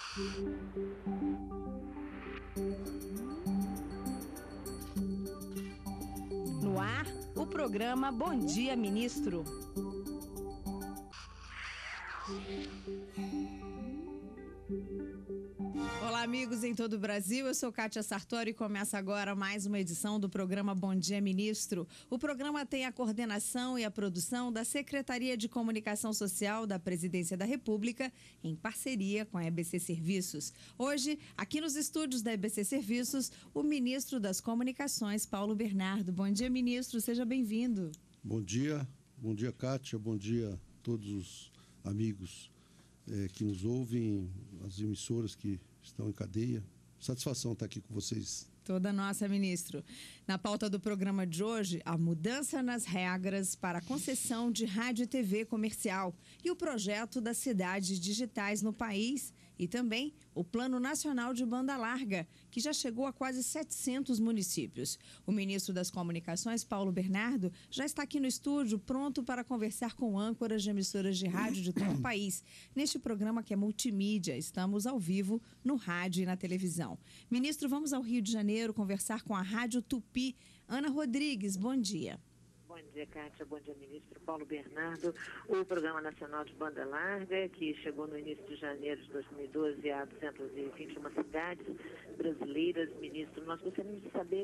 No ar, o programa Bom Dia, Ministro. Olá, amigos em todo o Brasil. Eu sou Kátia Sartori e começa agora mais uma edição do programa Bom Dia, Ministro. O programa tem a coordenação e a produção da Secretaria de Comunicação Social da Presidência da República, em parceria com a EBC Serviços. Hoje, aqui nos estúdios da EBC Serviços, o ministro das Comunicações, Paulo Bernardo. Bom dia, ministro. Seja bem-vindo. Bom dia, Kátia. Bom dia a todos os amigos que nos ouvem, as emissoras que estão em cadeia. Satisfação estar aqui com vocês. Toda nossa, ministro. Na pauta do programa de hoje, a mudança nas regras para a concessão de rádio e TV comercial e o projeto das cidades digitais no país e também o Plano Nacional de Banda Larga, que já chegou a quase 700 municípios. O ministro das Comunicações, Paulo Bernardo, já está aqui no estúdio pronto para conversar com âncoras de emissoras de rádio de todo o país. Neste programa que é multimídia, estamos ao vivo no rádio e na televisão. Ministro, vamos ao Rio de Janeiro conversar com a Rádio Tupi. Ana Rodrigues, bom dia. Bom dia, Kátia. Bom dia, ministro Paulo Bernardo. O Programa Nacional de Banda Larga, que chegou no início de janeiro de 2012 a 221 cidades brasileiras. Ministro, nós gostaríamos de saber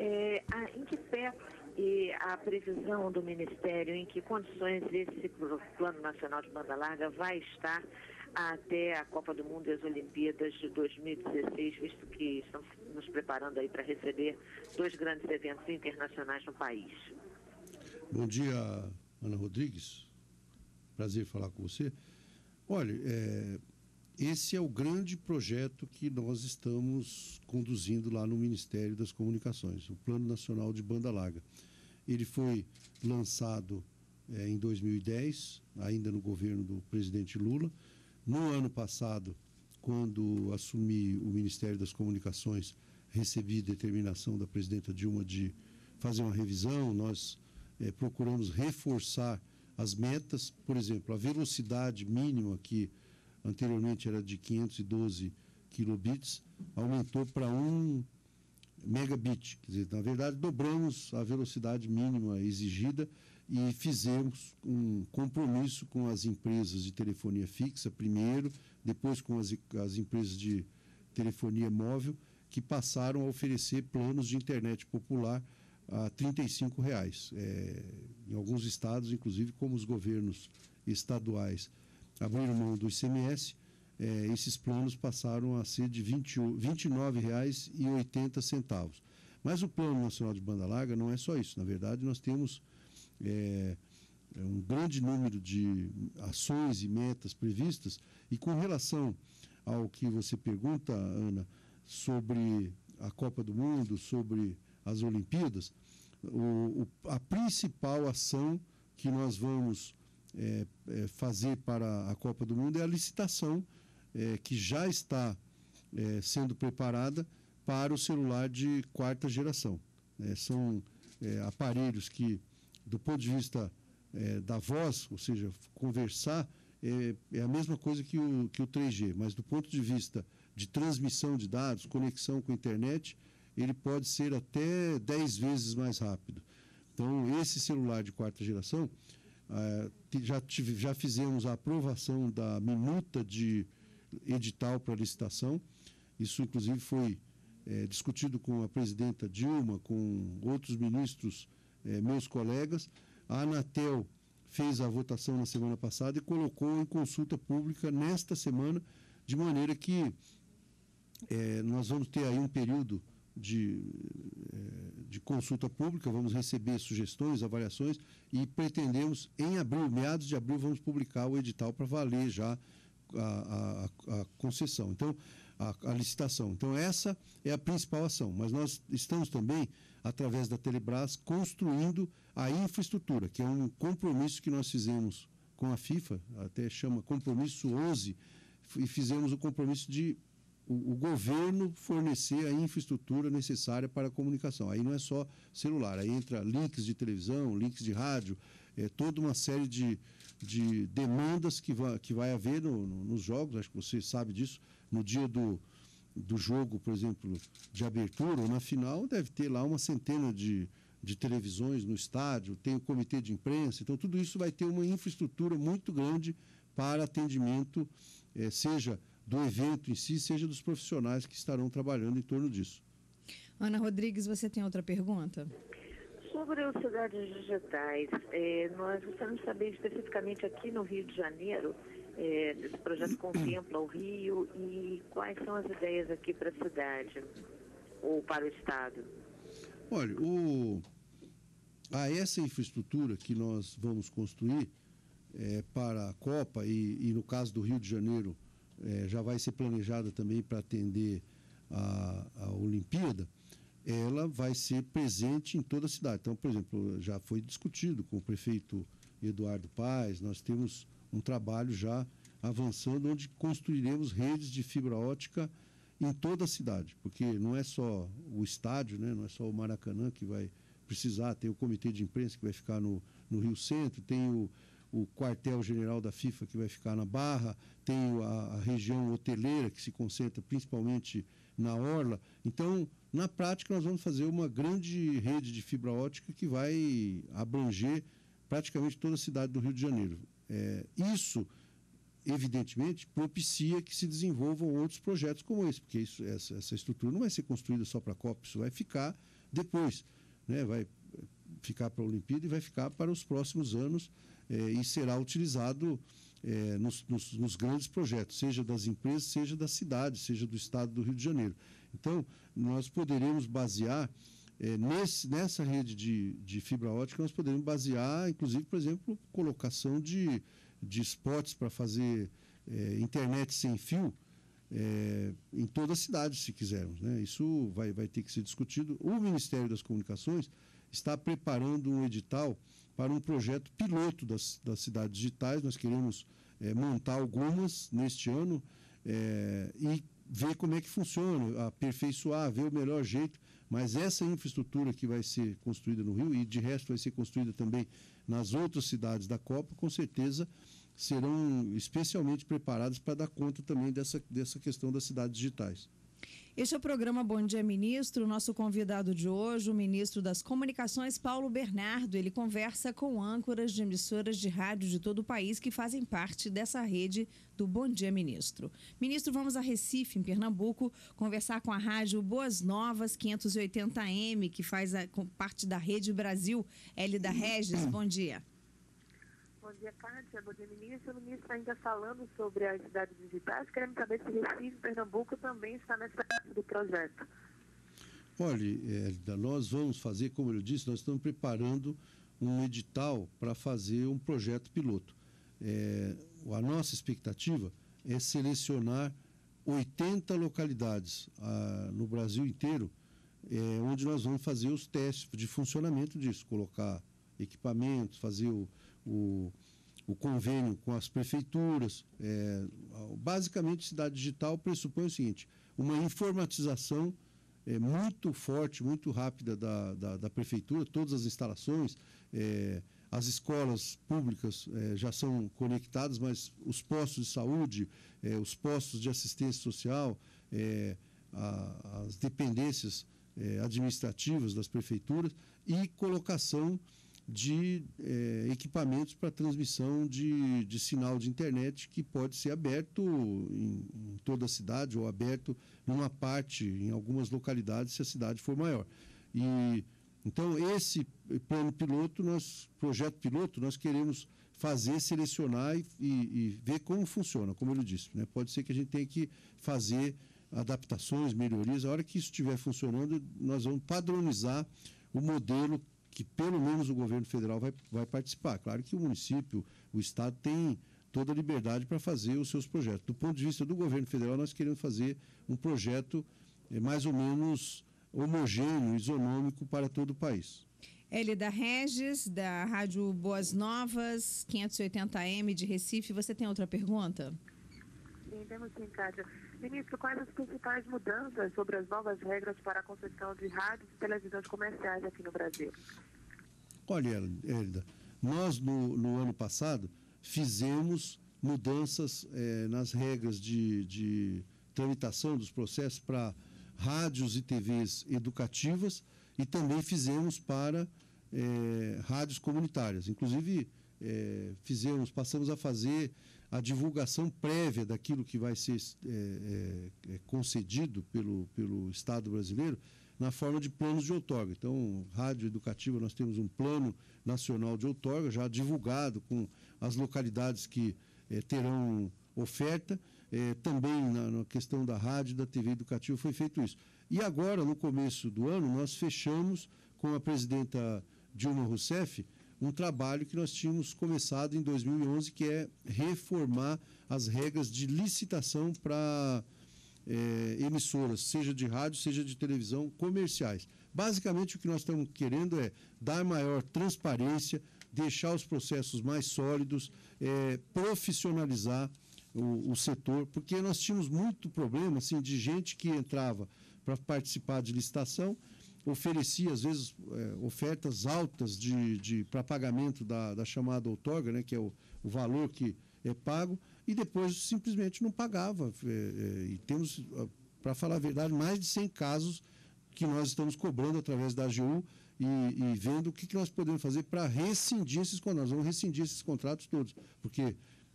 em que pé e a previsão do Ministério, em que condições esse Plano Nacional de Banda Larga vai estar até a Copa do Mundo e as Olimpíadas de 2016, visto que estamos nos preparando aí para receber dois grandes eventos internacionais no país. Bom dia, Ana Rodrigues. Prazer falar com você. Olha, esse é o grande projeto que nós estamos conduzindo lá no Ministério das Comunicações, o Plano Nacional de Banda Larga. Ele foi lançado em 2010, ainda no governo do presidente Lula. No ano passado, quando assumi o Ministério das Comunicações, recebi determinação da presidenta Dilma de fazer uma revisão. Nós procuramos reforçar as metas. Por exemplo, a velocidade mínima, que anteriormente era de 512 kilobits, aumentou para 1 megabit. Quer dizer, na verdade, dobramos a velocidade mínima exigida e fizemos um compromisso com as empresas de telefonia fixa primeiro, depois com as empresas de telefonia móvel, que passaram a oferecer planos de internet popular a R$ 35. Em alguns estados, inclusive, como os governos estaduais abriram mão do ICMS, esses planos passaram a ser de R$ 29,80. Mas o Plano Nacional de Banda Larga não é só isso. Na verdade, nós temos um grande número de ações e metas previstas. E com relação ao que você pergunta, Ana, sobre a Copa do Mundo, sobre as Olimpíadas, a principal ação que nós vamos fazer para a Copa do Mundo é a licitação que já está sendo preparada para o celular de quarta geração. São aparelhos que, do ponto de vista da voz, ou seja, conversar, é a mesma coisa que o 3G, mas do ponto de vista de transmissão de dados, conexão com a internet, ele pode ser até 10 vezes mais rápido. Então, esse celular de quarta geração, já fizemos a aprovação da minuta de edital para licitação. Isso, inclusive, foi discutido com a presidenta Dilma, com outros ministros, meus colegas. A Anatel fez a votação na semana passada e colocou em consulta pública nesta semana, de maneira que nós vamos ter aí um período de consulta pública, vamos receber sugestões, avaliações e pretendemos, em abril, meados de abril, vamos publicar o edital para valer já a concessão, então, a licitação. Então, essa é a principal ação, mas nós estamos também, através da Telebrás, construindo a infraestrutura, que é um compromisso que nós fizemos com a FIFA, até chama compromisso 11, e fizemos o compromisso de o governo fornecer a infraestrutura necessária para a comunicação. Aí não é só celular, aí entra links de televisão, links de rádio, toda uma série de de demandas que vai haver nos jogos, acho que você sabe disso, no dia do jogo, por exemplo, de abertura ou na final, deve ter lá uma centena de televisões no estádio, tem o comitê de imprensa, então tudo isso vai ter uma infraestrutura muito grande para atendimento, seja do evento em si, seja dos profissionais que estarão trabalhando em torno disso. Ana Rodrigues, você tem outra pergunta? Sobre as cidades digitais, nós gostaríamos de saber especificamente aqui no Rio de Janeiro, esse projeto contempla o Rio e quais são as ideias aqui para a cidade ou para o Estado? Olha, essa infraestrutura que nós vamos construir para a Copa e no caso do Rio de Janeiro já vai ser planejada também para atender a Olimpíada, ela vai ser presente em toda a cidade. Então, por exemplo, já foi discutido com o prefeito Eduardo Paes, nós temos um trabalho já avançando onde construiremos redes de fibra ótica em toda a cidade, porque não é só o estádio, né? Não é só o Maracanã que vai precisar, tem o comitê de imprensa que vai ficar no Rio Centro, tem o quartel-general da FIFA que vai ficar na Barra, tem a região hoteleira que se concentra principalmente na Orla. Então, na prática, nós vamos fazer uma grande rede de fibra ótica que vai abranger praticamente toda a cidade do Rio de Janeiro. Isso, evidentemente, propicia que se desenvolvam outros projetos como esse, porque essa estrutura não vai ser construída só para a Copa, isso vai ficar depois, né? Vai ficar para a Olimpíada e vai ficar para os próximos anos e será utilizado nos grandes projetos, seja das empresas, seja da cidade, seja do estado do Rio de Janeiro. Então, nós poderemos basear, nessa rede de fibra ótica, nós poderemos basear, inclusive, por exemplo, colocação de spots para fazer internet sem fio em toda a cidade, se quisermos, né? Isso vai ter que ser discutido. O Ministério das Comunicações está preparando um edital para um projeto piloto das cidades digitais. Nós queremos montar algumas neste ano e ver como é que funciona, aperfeiçoar, ver o melhor jeito, mas essa infraestrutura que vai ser construída no Rio e de resto vai ser construída também nas outras cidades da Copa, com certeza serão especialmente preparadas para dar conta também dessa questão das cidades digitais. Este é o programa Bom Dia Ministro. O nosso convidado de hoje, o ministro das Comunicações, Paulo Bernardo. Ele conversa com âncoras de emissoras de rádio de todo o país que fazem parte dessa rede do Bom Dia Ministro. Ministro, vamos a Recife, em Pernambuco, conversar com a rádio Boas Novas 580M, que faz parte da Rede Brasil. Hélida Regis, bom dia. Bom dia, Kátia. Bom dia, ministro. O ministro ainda falando sobre as cidades digitais. Queremos saber se Recife, Pernambuco também está nessa parte do projeto. Olha, nós vamos fazer, como eu disse, nós estamos preparando um edital para fazer um projeto piloto. A nossa expectativa é selecionar 80 localidades no Brasil inteiro, onde nós vamos fazer os testes de funcionamento disso, colocar equipamentos, fazer o convênio com as prefeituras. Basicamente, cidade digital pressupõe o seguinte: uma informatização muito forte, muito rápida da prefeitura, todas as instalações, as escolas públicas já são conectadas, mas os postos de saúde, os postos de assistência social, as dependências administrativas das prefeituras e colocação de equipamentos para transmissão de sinal de internet que pode ser aberto em toda a cidade ou aberto numa parte, em algumas localidades, se a cidade for maior. Então, esse plano piloto, projeto piloto, nós queremos fazer, selecionar e ver como funciona, como eu disse, né? Pode ser que a gente tenha que fazer adaptações, melhorias. A hora que isso estiver funcionando, nós vamos padronizar o modelo que pelo menos o governo federal vai participar. Claro que o município, o estado tem toda a liberdade para fazer os seus projetos. Do ponto de vista do governo federal, nós queremos fazer um projeto mais ou menos homogêneo, isonômico para todo o país. Hélida Regis, da Rádio Boas Novas, 580M de Recife. Você tem outra pergunta? Sim, temos sim, Kátia. Ministro, quais as principais mudanças sobre as novas regras para a concessão de rádios e televisões comerciais aqui no Brasil? Olha, Hélida, nós no ano passado fizemos mudanças nas regras de tramitação dos processos para rádios e TVs educativas e também fizemos para rádios comunitárias. Inclusive, passamos a fazer a divulgação prévia daquilo que vai ser concedido pelo Estado brasileiro na forma de planos de outorga. Então, rádio educativa, nós temos um plano nacional de outorga já divulgado com as localidades que terão oferta. Também na questão da rádio e da TV educativa foi feito isso. E agora, no começo do ano, nós fechamos com a presidenta Dilma Rousseff um trabalho que nós tínhamos começado em 2011, que é reformar as regras de licitação para emissoras, seja de rádio, seja de televisão, comerciais. Basicamente, o que nós estamos querendo é dar maior transparência, deixar os processos mais sólidos, profissionalizar o setor, porque nós tínhamos muito problema assim, de gente que entrava para participar de licitação, oferecia, às vezes, ofertas altas para pagamento da chamada outorga, né, que é o valor que é pago, e depois simplesmente não pagava. E temos, para falar a verdade, mais de 100 casos que nós estamos cobrando através da AGU e vendo o que nós podemos fazer para rescindir esses contratos. Nós vamos rescindir esses contratos todos, porque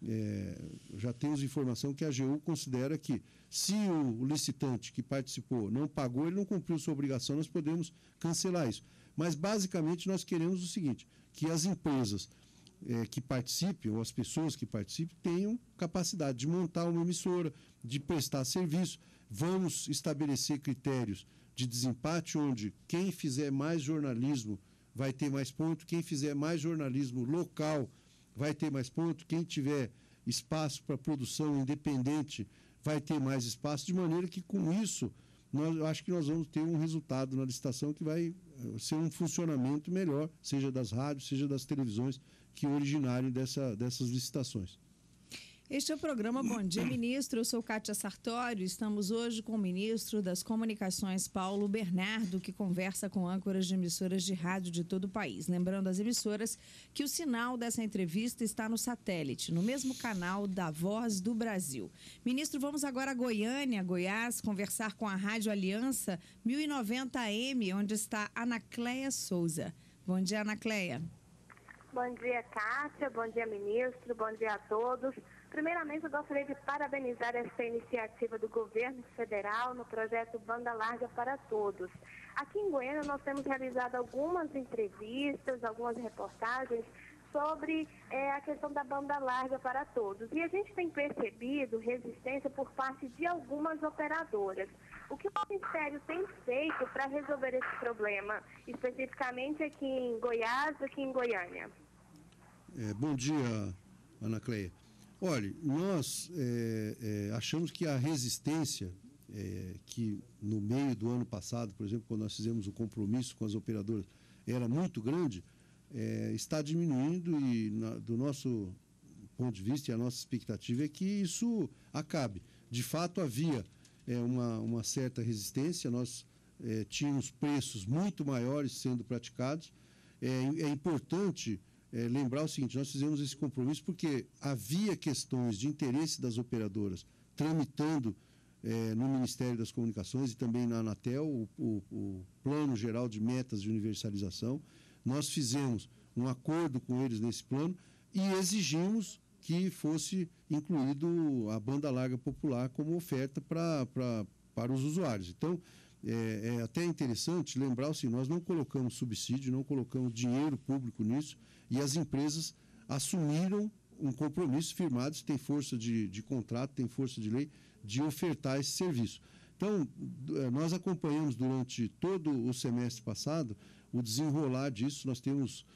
já temos informação que a AGU considera que se o licitante que participou não pagou, ele não cumpriu sua obrigação, nós podemos cancelar isso. Mas, basicamente, nós queremos o seguinte, que as empresas que participem, ou as pessoas que participem, tenham capacidade de montar uma emissora, de prestar serviço. Vamos estabelecer critérios de desempate, onde quem fizer mais jornalismo vai ter mais ponto, quem fizer mais jornalismo local vai ter mais ponto, quem tiver espaço para produção independente vai ter mais espaço, de maneira que, com isso, acho que nós vamos ter um resultado na licitação que vai ser um funcionamento melhor, seja das rádios, seja das televisões, que originarem dessas licitações. Este é o programa Bom Dia, Ministro. Eu sou Kátia Sartório. Estamos hoje com o ministro das Comunicações, Paulo Bernardo, que conversa com âncoras de emissoras de rádio de todo o país. Lembrando às emissoras que o sinal dessa entrevista está no satélite, no mesmo canal da Voz do Brasil. Ministro, vamos agora a Goiânia, Goiás, conversar com a Rádio Aliança 1090 AM, onde está Anacleia Souza. Bom dia, Anacleia. Bom dia, Kátia. Bom dia, ministro. Bom dia a todos. Primeiramente, eu gostaria de parabenizar essa iniciativa do governo federal no projeto Banda Larga para Todos. Aqui em Goiânia, nós temos realizado algumas entrevistas, algumas reportagens sobre a questão da banda larga para todos. E a gente tem percebido resistência por parte de algumas operadoras. O que o Ministério tem feito para resolver esse problema, especificamente aqui em Goiás, aqui em Goiânia? Bom dia, Anacleia. Olha, nós achamos que a resistência que no meio do ano passado, por exemplo, quando nós fizemos o compromisso com as operadoras, era muito grande, está diminuindo e, do nosso ponto de vista, e a nossa expectativa é que isso acabe. De fato, havia uma certa resistência, nós tínhamos preços muito maiores sendo praticados. É importante lembrar o seguinte, nós fizemos esse compromisso porque havia questões de interesse das operadoras tramitando no Ministério das Comunicações e também na Anatel o Plano Geral de Metas de Universalização. Nós fizemos um acordo com eles nesse plano e exigimos que fosse incluído a banda larga popular como oferta para os usuários. Então, é até interessante lembrar assim, nós não colocamos subsídio, não colocamos dinheiro público nisso, e as empresas assumiram um compromisso firmado, tem força de contrato, tem força de lei, de ofertar esse serviço. Então, nós acompanhamos durante todo o semestre passado o desenrolar disso. Nós temos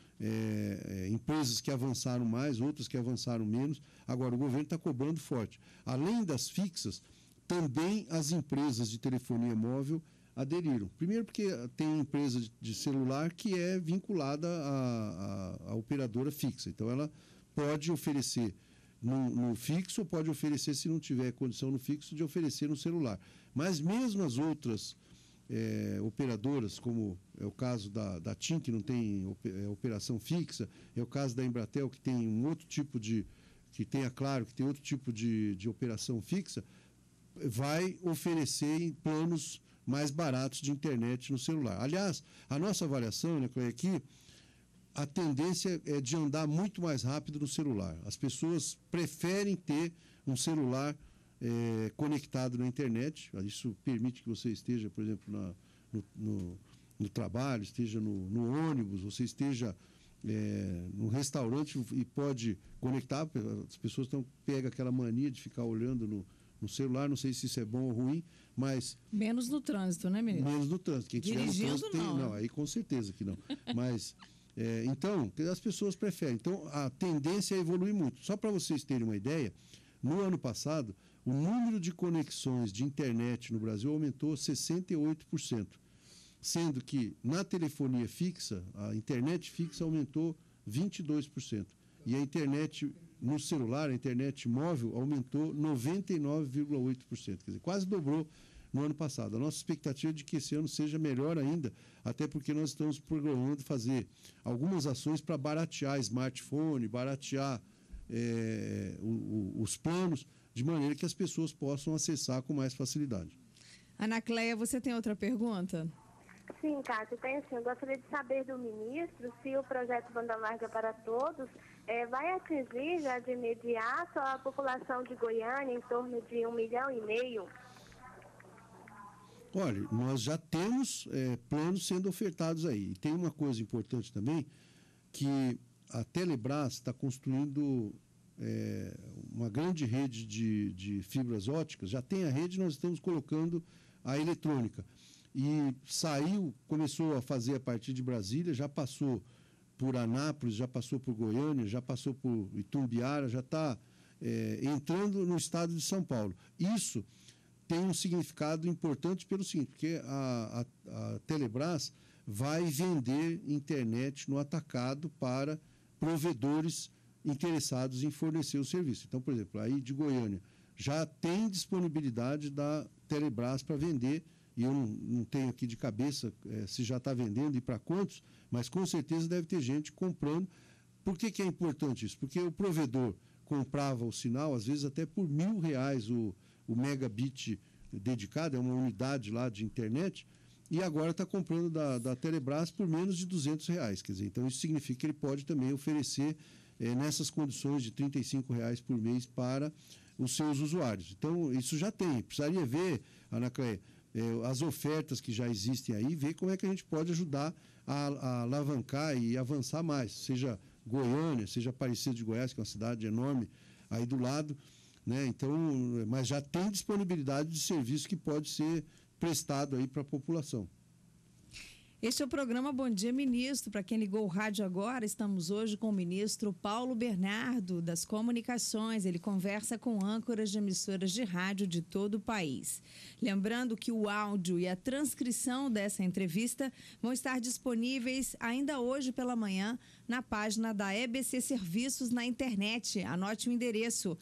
empresas que avançaram mais, outras que avançaram menos. Agora, o governo está cobrando forte. Além das fixas, também as empresas de telefonia móvel aderiram. Primeiro porque tem empresa de celular que é vinculada à operadora fixa. Então, ela pode oferecer no fixo ou pode oferecer, se não tiver condição no fixo, de oferecer no celular. Mas mesmo as outras operadoras, como é o caso da TIM, que não tem operação fixa, é o caso da Embratel, que tem um outro tipo de que tem a Claro, que tem outro tipo de operação fixa, vai oferecer em planos mais baratos de internet no celular. Aliás, a nossa avaliação, né, é que a tendência é de andar muito mais rápido no celular. As pessoas preferem ter um celular conectado na internet. Isso permite que você esteja, por exemplo, no trabalho, esteja no ônibus, você esteja no restaurante e pode conectar. As pessoas pegam aquela mania de ficar olhando no celular, não sei se isso é bom ou ruim, mas... Menos no trânsito, né, ministro? Menos no trânsito. Quem tiver no trânsito não. Não, aí com certeza que não. Mas, então, as pessoas preferem. Então, a tendência é evoluir muito. Só para vocês terem uma ideia, no ano passado, o número de conexões de internet no Brasil aumentou 68%, sendo que na telefonia fixa, a internet fixa aumentou 22%. E a internet no celular, a internet móvel, aumentou 99,8%. Quer dizer, quase dobrou no ano passado. A nossa expectativa é de que esse ano seja melhor ainda, até porque nós estamos programando fazer algumas ações para baratear smartphone, baratear os planos, de maneira que as pessoas possam acessar com mais facilidade. Ana Cléia, você tem outra pergunta? Sim, Cátia, tenho sim. Eu gostaria de saber do ministro se o projeto Banda Larga para Todos vai atingir já de imediato a população de Goiânia, em torno de 1,5 milhão. Olha, nós já temos planos sendo ofertados aí. E tem uma coisa importante também, que a Telebrás está construindo uma grande rede de fibras óticas. Já tem a rede, nós estamos colocando a eletrônica. E começou a fazer a partir de Brasília, já passou por Anápolis, já passou por Goiânia, já passou por Itumbiara, já está entrando no estado de São Paulo. Isso tem um significado importante pelo seguinte, porque a Telebrás vai vender internet no atacado para provedores interessados em fornecer o serviço. Então, por exemplo, aí de Goiânia já tem disponibilidade da Telebrás para vender, e eu não tenho aqui de cabeça se já está vendendo e para quantos, mas com certeza deve ter gente comprando. Por que é importante isso? Porque o provedor comprava o sinal, às vezes até por R$ 1.000 o megabit dedicado, é uma unidade lá de internet, e agora está comprando da Telebrás por menos de R$200. Quer dizer, então isso significa que ele pode também oferecer nessas condições de R$ 35 por mês para os seus usuários. Então, isso já tem. Precisaria ver, Ana Cléia, as ofertas que já existem aí, ver como é que a gente pode ajudar a alavancar e avançar mais, seja Goiânia, seja Aparecida de Goiás, que é uma cidade enorme aí do lado, né? Então, mas já tem disponibilidade de serviço que pode ser prestado aí para a população. Este é o programa Bom Dia, Ministro. Para quem ligou o rádio agora, estamos hoje com o ministro Paulo Bernardo, das Comunicações. Ele conversa com âncoras de emissoras de rádio de todo o país. Lembrando que o áudio e a transcrição dessa entrevista vão estar disponíveis ainda hoje pela manhã na página da EBC Serviços na internet. Anote o endereço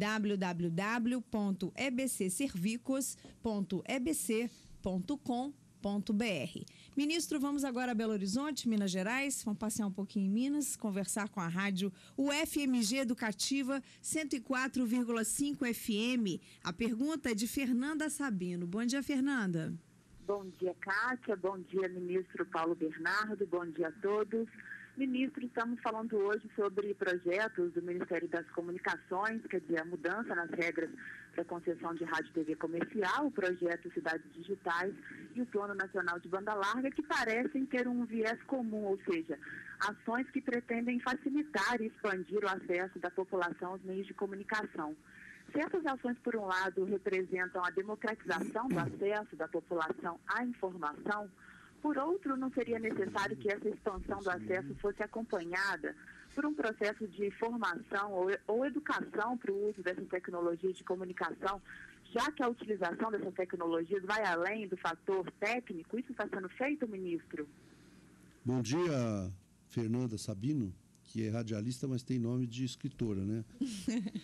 www.ebcservicos.ebc.com.br. Ministro, vamos agora a Belo Horizonte, Minas Gerais. Vamos passear um pouquinho em Minas, conversar com a rádio UFMG Educativa 104,5 FM. A pergunta é de Fernanda Sabino. Bom dia, Fernanda. Bom dia, Kátia. Bom dia, ministro Paulo Bernardo. Bom dia a todos. Ministro, estamos falando hoje sobre projetos do Ministério das Comunicações, quer dizer, a mudança nas regras da concessão de rádio e TV comercial, o projeto Cidades Digitais e o Plano Nacional de Banda Larga, que parecem ter um viés comum, ou seja, ações que pretendem facilitar e expandir o acesso da população aos meios de comunicação. Se essas ações, por um lado, representam a democratização do acesso da população à informação, por outro, não seria necessário que essa expansão do acesso fosse acompanhada por um processo de formação ou educação para o uso dessas tecnologias de comunicação, já que a utilização dessas tecnologias vai além do fator técnico? Isso está sendo feito, ministro? Bom dia, Fernanda Sabino, que é radialista, mas tem nome de escritora, né?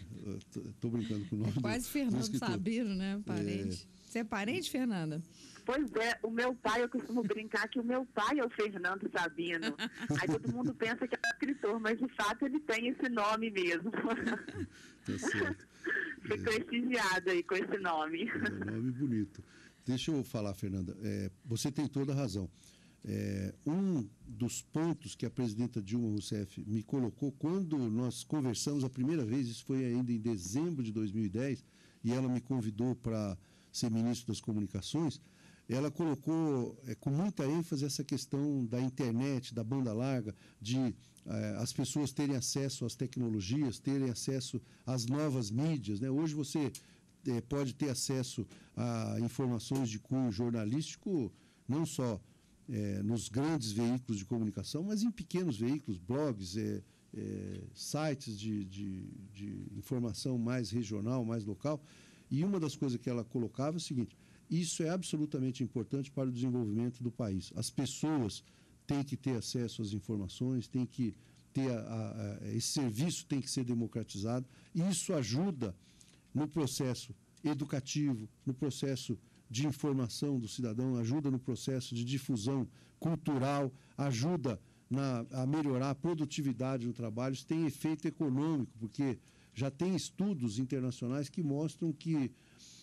Estou brincando com o nome quase Fernando Sabino, né? Parente. Você é parente, Fernanda? Pois é, o meu pai, eu costumo brincar que o meu pai é o Fernando Sabino. Aí todo mundo pensa que é escritor, mas de fato ele tem esse nome mesmo. Tá certo. Fui prestigiada aí com esse nome. É um nome bonito. Deixa eu falar, Fernanda. Você tem toda a razão. Um dos pontos que a presidenta Dilma Rousseff me colocou quando nós conversamos a primeira vez, isso foi ainda em dezembro de 2010, e ela me convidou para ser ministro das Comunicações, ela colocou com muita ênfase essa questão da internet, da banda larga, de as pessoas terem acesso às tecnologias, terem acesso às novas mídias, né? Hoje você pode ter acesso a informações de cunho jornalístico, não só nos grandes veículos de comunicação, mas em pequenos veículos, blogs, sites de informação mais regional, mais local. E uma das coisas que ela colocava é o seguinte: isso é absolutamente importante para o desenvolvimento do país. As pessoas têm que ter acesso às informações, têm que ter esse serviço tem que ser democratizado, e isso ajuda no processo educativo, no processo de informação do cidadão, ajuda no processo de difusão cultural, ajuda a melhorar a produtividade no trabalho. Isso tem efeito econômico, porque já tem estudos internacionais que mostram que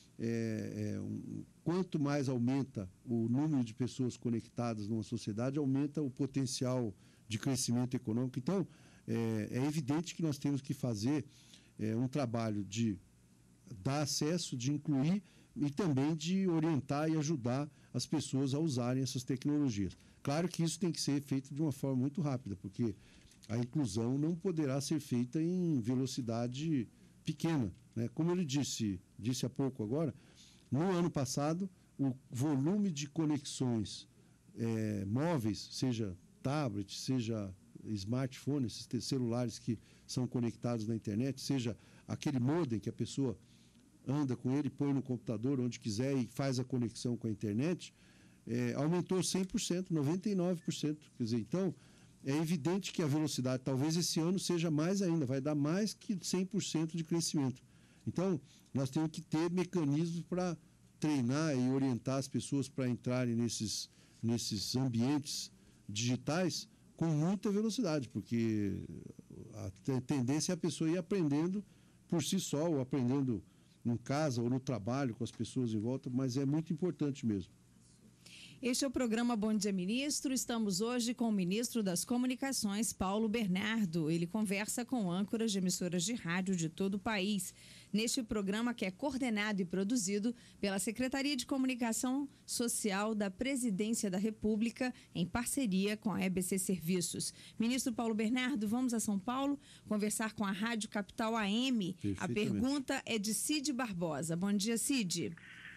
quanto mais aumenta o número de pessoas conectadas numa sociedade, aumenta o potencial de crescimento econômico. Então, é evidente que nós temos que fazer um trabalho de dar acesso, de incluir e também de orientar e ajudar as pessoas a usarem essas tecnologias. Claro que isso tem que ser feito de uma forma muito rápida, porque a inclusão não poderá ser feita em velocidade pequena, né? Como ele disse há pouco agora, no ano passado, o volume de conexões móveis, seja tablet, seja smartphone, esses celulares que são conectados na internet, seja aquele modem que a pessoa anda com ele, põe no computador onde quiser e faz a conexão com a internet, aumentou 100%, 99%. Quer dizer, então, é evidente que a velocidade, talvez esse ano seja mais ainda, vai dar mais que 100% de crescimento. Então, nós temos que ter mecanismos para treinar e orientar as pessoas para entrarem nesses ambientes digitais com muita velocidade, porque a tendência é a pessoa ir aprendendo por si só, ou aprendendo em casa ou no trabalho com as pessoas em volta, mas é muito importante mesmo. Este é o programa Bom Dia Ministro. Estamos hoje com o ministro das Comunicações, Paulo Bernardo. Ele conversa com âncoras de emissoras de rádio de todo o país. Neste programa, que é coordenado e produzido pela Secretaria de Comunicação Social da Presidência da República, em parceria com a EBC Serviços. Ministro Paulo Bernardo, vamos a São Paulo conversar com a Rádio Capital AM. A pergunta é de Cid Barbosa. Bom dia, Cid.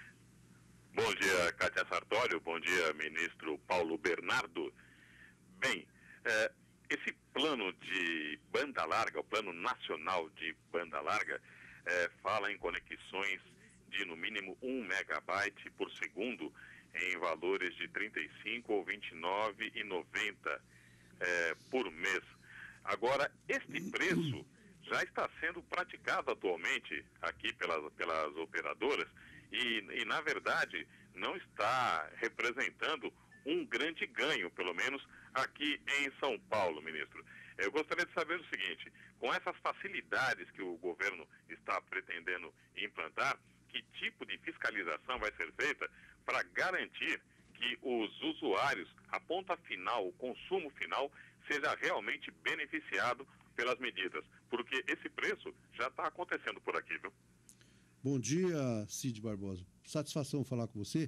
Bom dia, Kátia Sartório. Bom dia, ministro Paulo Bernardo. Bem, esse plano de banda larga, o Plano Nacional de Banda Larga, fala em conexões de no mínimo 1 megabyte por segundo em valores de R$ 35 ou R$ 29,90 por mês. Agora, este preço já está sendo praticado atualmente aqui pelas operadoras e, na verdade, não está representando um grande ganho, pelo menos aqui em São Paulo, ministro. Eu gostaria de saber o seguinte: com essas facilidades que o governo está pretendendo implantar, que tipo de fiscalização vai ser feita para garantir que os usuários, a ponta final, o consumo final, seja realmente beneficiado pelas medidas? Porque esse preço já está acontecendo por aqui, viu? Bom dia, Cid Barbosa. Satisfação falar com você.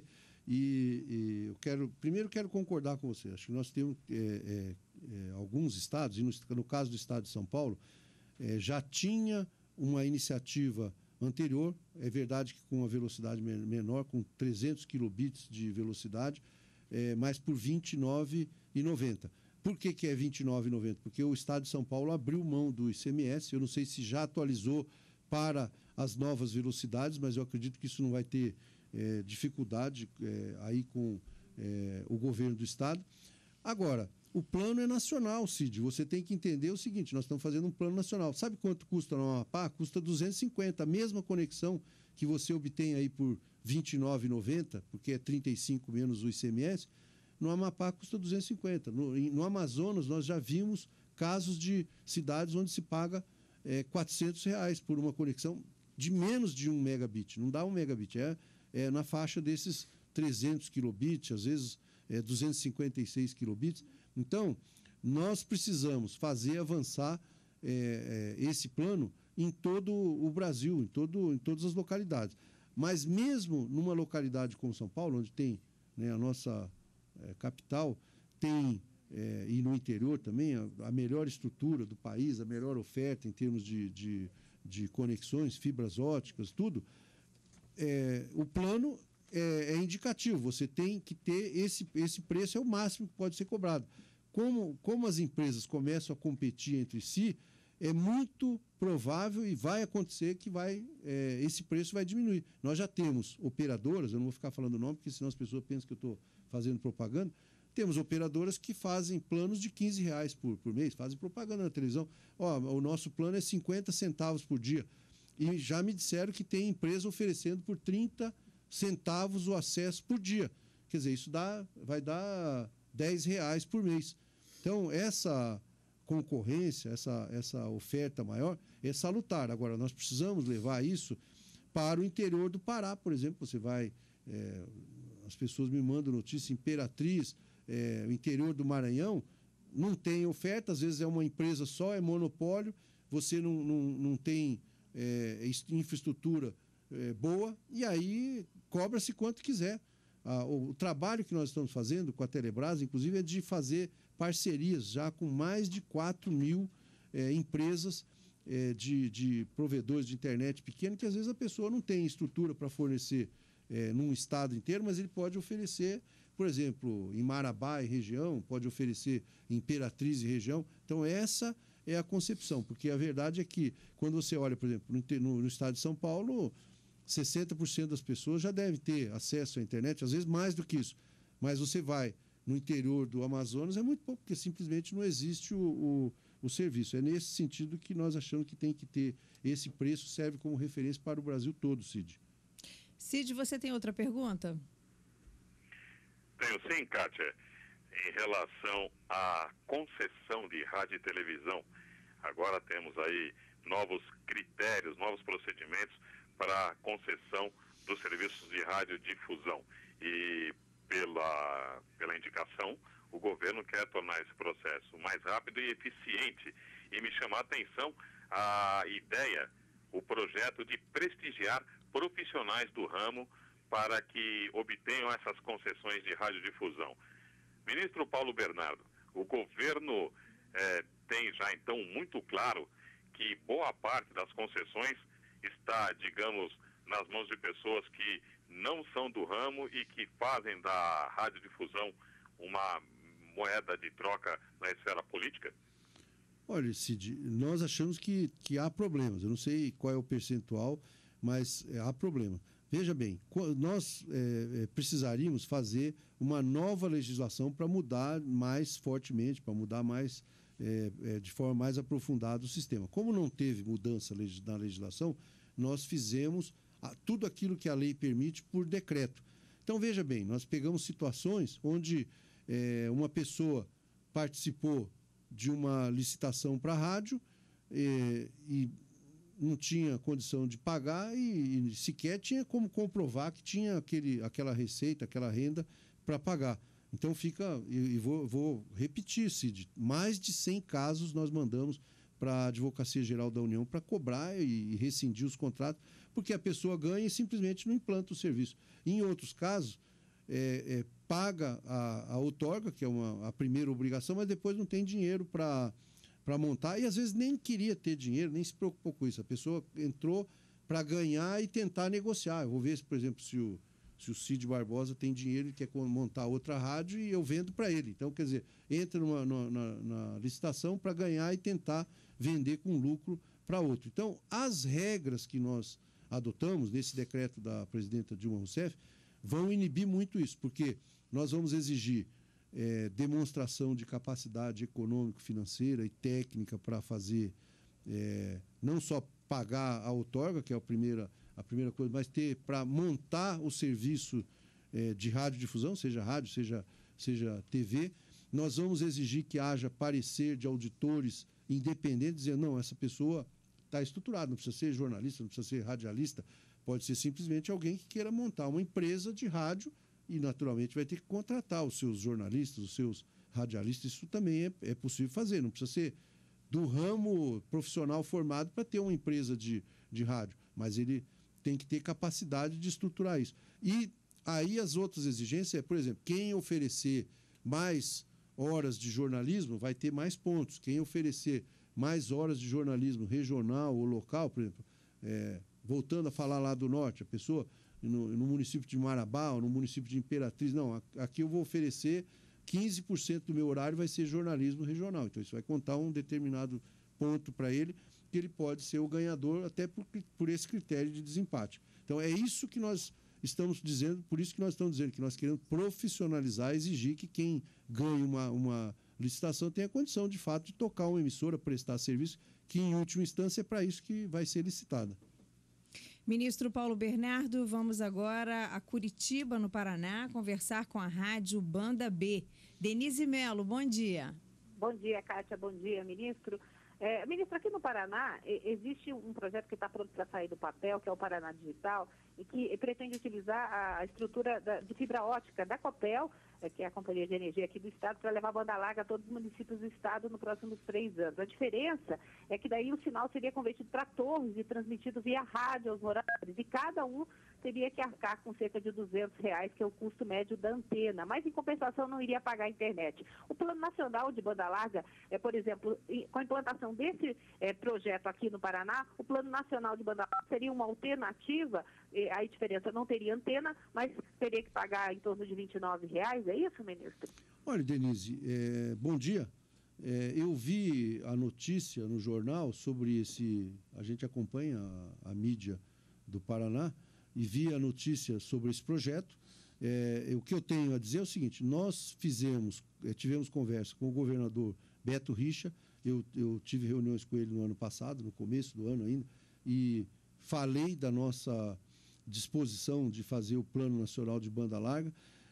E eu primeiro quero concordar com você. Acho que nós temos alguns estados, e no caso do estado de São Paulo, já tinha uma iniciativa anterior. É verdade que com uma velocidade menor, com 300 kilobits de velocidade, mas por R$ 29,90. Por que é R$ 29,90? Porque o estado de São Paulo abriu mão do ICMS. Eu não sei se já atualizou para as novas velocidades, mas eu acredito que isso não vai ter dificuldade aí com o governo do estado. Agora, O plano é nacional, Cid. Você tem que entender o seguinte, nós estamos fazendo um plano nacional. Sabe quanto custa no Amapá? Custa 250, a mesma conexão que você obtém aí por R$ 29,90, porque é 35 menos o ICMS, no Amapá custa 250. No Amazonas, nós já vimos casos de cidades onde se paga R$ 400 por uma conexão de menos de 1 megabit. Não dá 1 megabit, é na faixa desses 300 kilobits, às vezes 256 kilobits. Então, nós precisamos fazer avançar esse plano em todo o Brasil, em todas as localidades. Mas mesmo numa localidade como São Paulo, onde tem, né, a nossa capital, tem, e no interior também, a melhor estrutura do país, a melhor oferta em termos de conexões, fibras óticas, tudo, o plano é indicativo. Você tem que ter esse preço, é o máximo que pode ser cobrado. Como as empresas começam a competir entre si, é muito provável e vai acontecer que esse preço vai diminuir. Nós já temos operadoras, eu não vou ficar falando o nome, porque senão as pessoas pensam que eu estou fazendo propaganda. Temos operadoras que fazem planos de R$ 15 por mês, fazem propaganda na televisão. O nosso plano é 50 centavos por dia. E já me disseram que tem empresa oferecendo por 30 centavos o acesso por dia. Quer dizer, isso vai dar R$ 10 por mês. Então, essa concorrência, essa oferta maior é salutar. Agora, nós precisamos levar isso para o interior do Pará, por exemplo. Você vai... as pessoas me mandam notícia, Imperatriz, o interior do Maranhão, não tem oferta, às vezes é uma empresa só, é monopólio, você não tem infraestrutura boa, e aí cobra-se quanto quiser. O trabalho que nós estamos fazendo com a Telebrás, inclusive, é de fazer parcerias já com mais de 4.000 empresas de provedores de internet pequeno, que às vezes a pessoa não tem estrutura para fornecer num estado inteiro, mas ele pode oferecer, por exemplo, em Marabá e região, pode oferecer em Imperatriz e região. Então, essa é a concepção, porque a verdade é que, quando você olha, por exemplo, no estado de São Paulo, 60% das pessoas já devem ter acesso à internet, às vezes mais do que isso. Mas você vai no interior do Amazonas, é muito pouco, porque simplesmente não existe o serviço. É nesse sentido que nós achamos que tem que ter esse preço, serve como referência para o Brasil todo, Cid. Cid, você tem outra pergunta? Tenho sim, Kátia. Em relação à concessão de rádio e televisão, agora temos aí novos critérios, novos procedimentos para a concessão dos serviços de radiodifusão. E pela indicação, o governo quer tornar esse processo mais rápido e eficiente. E me chamou a atenção a ideia, o projeto de prestigiar profissionais do ramo para que obtenham essas concessões de radiodifusão. Ministro Paulo Bernardo, o governo tem já então muito claro que boa parte das concessões está, digamos, nas mãos de pessoas que não são do ramo e que fazem da radiodifusão uma moeda de troca na esfera política? Olha, Cid, nós achamos que há problemas. Eu não sei qual é o percentual, mas há problema. Veja bem, nós precisaríamos fazer uma nova legislação para mudar mais fortemente, para mudar mais, de forma mais aprofundada o sistema. Como não teve mudança na legislação, nós fizemos tudo aquilo que a lei permite por decreto. Então, veja bem, nós pegamos situações onde uma pessoa participou de uma licitação para rádio e não tinha condição de pagar e sequer tinha como comprovar que tinha aquela receita, aquela renda para pagar. Então vou repetir, Cid, mais de 100 casos nós mandamos para a Advocacia Geral da União para cobrar e rescindir os contratos, porque a pessoa ganha e simplesmente não implanta o serviço. Em outros casos, paga a outorga, que é a primeira obrigação, mas depois não tem dinheiro para montar, e às vezes nem queria ter dinheiro, nem se preocupou com isso. A pessoa entrou para ganhar e tentar negociar. Eu vou ver, por exemplo, se o Cid Barbosa tem dinheiro e quer montar outra rádio e eu vendo para ele. Então, quer dizer, entra na licitação para ganhar e tentar vender com lucro para outro. Então, as regras que nós adotamos nesse decreto da presidenta Dilma Rousseff vão inibir muito isso, porque nós vamos exigir demonstração de capacidade econômico-financeira e técnica para fazer, não só pagar a outorga, que é a primeira coisa, mas ter para montar o serviço de radiodifusão, seja rádio, seja TV. Nós vamos exigir que haja parecer de auditores independentes, dizendo, não, essa pessoa está estruturada, não precisa ser jornalista, não precisa ser radialista, pode ser simplesmente alguém que queira montar uma empresa de rádio e, naturalmente, vai ter que contratar os seus jornalistas, os seus radialistas. Isso também é possível fazer, não precisa ser do ramo profissional formado para ter uma empresa de rádio, mas ele tem que ter capacidade de estruturar isso. E aí as outras exigências por exemplo, quem oferecer mais horas de jornalismo vai ter mais pontos. Quem oferecer mais horas de jornalismo regional ou local, por exemplo, voltando a falar lá do norte, a pessoa no município de Marabá ou no município de Imperatriz, não, aqui eu vou oferecer 15% do meu horário vai ser jornalismo regional. Então, isso vai contar um determinado ponto para ele, que ele pode ser o ganhador até por esse critério de desempate. Então, é isso que nós estamos dizendo, por isso que nós estamos dizendo que nós queremos profissionalizar, exigir que quem ganhe uma licitação tenha condição, de fato, de tocar uma emissora, prestar serviço, que, em última instância, é para isso que vai ser licitada. Ministro Paulo Bernardo, vamos agora a Curitiba, no Paraná, conversar com a rádio Banda B. Denise Melo, bom dia. Bom dia, Kátia. Bom dia, ministro. Ministro, aqui no Paraná existe um projeto que está pronto para sair do papel, que é o Paraná Digital, e que pretende utilizar a estrutura de fibra ótica da Copel, que é a companhia de energia aqui do estado, para levar banda larga a todos os municípios do estado nos próximos 3 anos. A diferença é que daí o sinal seria convertido para torres e transmitido via rádio aos moradores, e cada um teria que arcar com cerca de R$200, que é o custo médio da antena, mas em compensação não iria pagar a internet. O Plano Nacional de Banda Larga, por exemplo, com a implantação desse projeto aqui no Paraná, o Plano Nacional de Banda Larga seria uma alternativa, a diferença não teria antena, mas teria que pagar em torno de R$29, é isso, ministro? Olha, Denise, bom dia. Eu vi a notícia no jornal sobre a gente acompanha a mídia do Paraná, e vi a notícia sobre esse projeto. O que eu tenho a dizer é o seguinte, nós tivemos conversa com o governador Beto Richa, eu tive reuniões com ele no ano passado, no começo do ano ainda, e falei da nossa disposição de fazer o Plano Nacional de Banda Larga.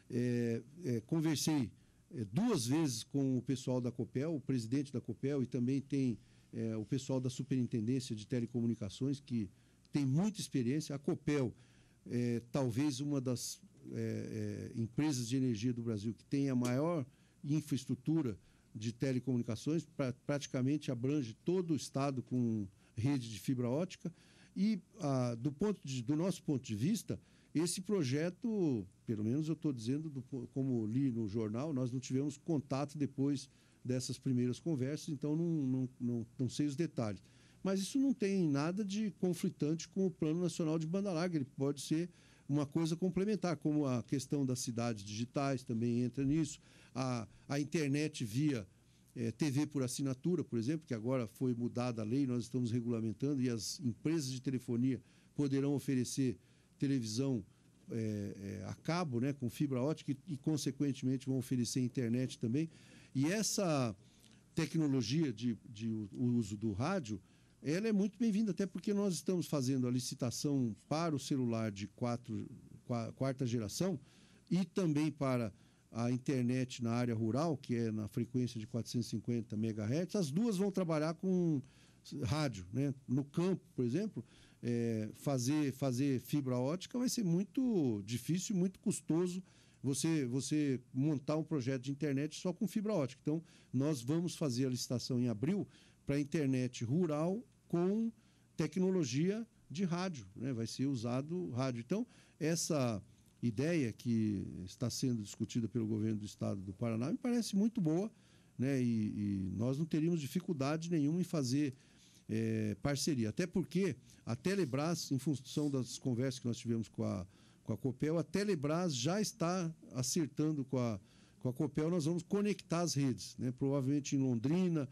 Conversei 2 vezes com o pessoal da Copel, o presidente da Copel, e também tem o pessoal da Superintendência de Telecomunicações, que tem muita experiência. A Copel talvez uma das empresas de energia do Brasil que tem a maior infraestrutura de telecomunicações, praticamente abrange todo o estado com rede de fibra ótica. E do nosso ponto de vista, esse projeto, pelo menos eu estou dizendo, como li no jornal, nós não tivemos contato depois dessas primeiras conversas, então não sei os detalhes. Mas isso não tem nada de conflitante com o Plano Nacional de Banda Larga, ele pode ser uma coisa complementar, como a questão das cidades digitais também entra nisso, a internet via TV por assinatura, por exemplo, que agora foi mudada a lei, nós estamos regulamentando, e as empresas de telefonia poderão oferecer televisão a cabo, né, com fibra ótica, e consequentemente vão oferecer internet também. E essa tecnologia de uso do rádio, ela é muito bem-vinda, até porque nós estamos fazendo a licitação para o celular de quarta geração e também para a internet na área rural, que é na frequência de 450 MHz. As duas vão trabalhar com rádio, né? No campo, por exemplo, fazer fibra ótica vai ser muito difícil, muito custoso você montar um projeto de internet só com fibra ótica. Então, nós vamos fazer a licitação em abril para a internet rural com tecnologia de rádio, né? Vai ser usado rádio. Então, essa ideia que está sendo discutida pelo governo do estado do Paraná me parece muito boa, né? E nós não teríamos dificuldade nenhuma em fazer parceria. Até porque a Telebrás, em função das conversas que nós tivemos com a Copel, a Telebrás já está acertando com a Copel, nós vamos conectar as redes, né? Provavelmente em Londrina,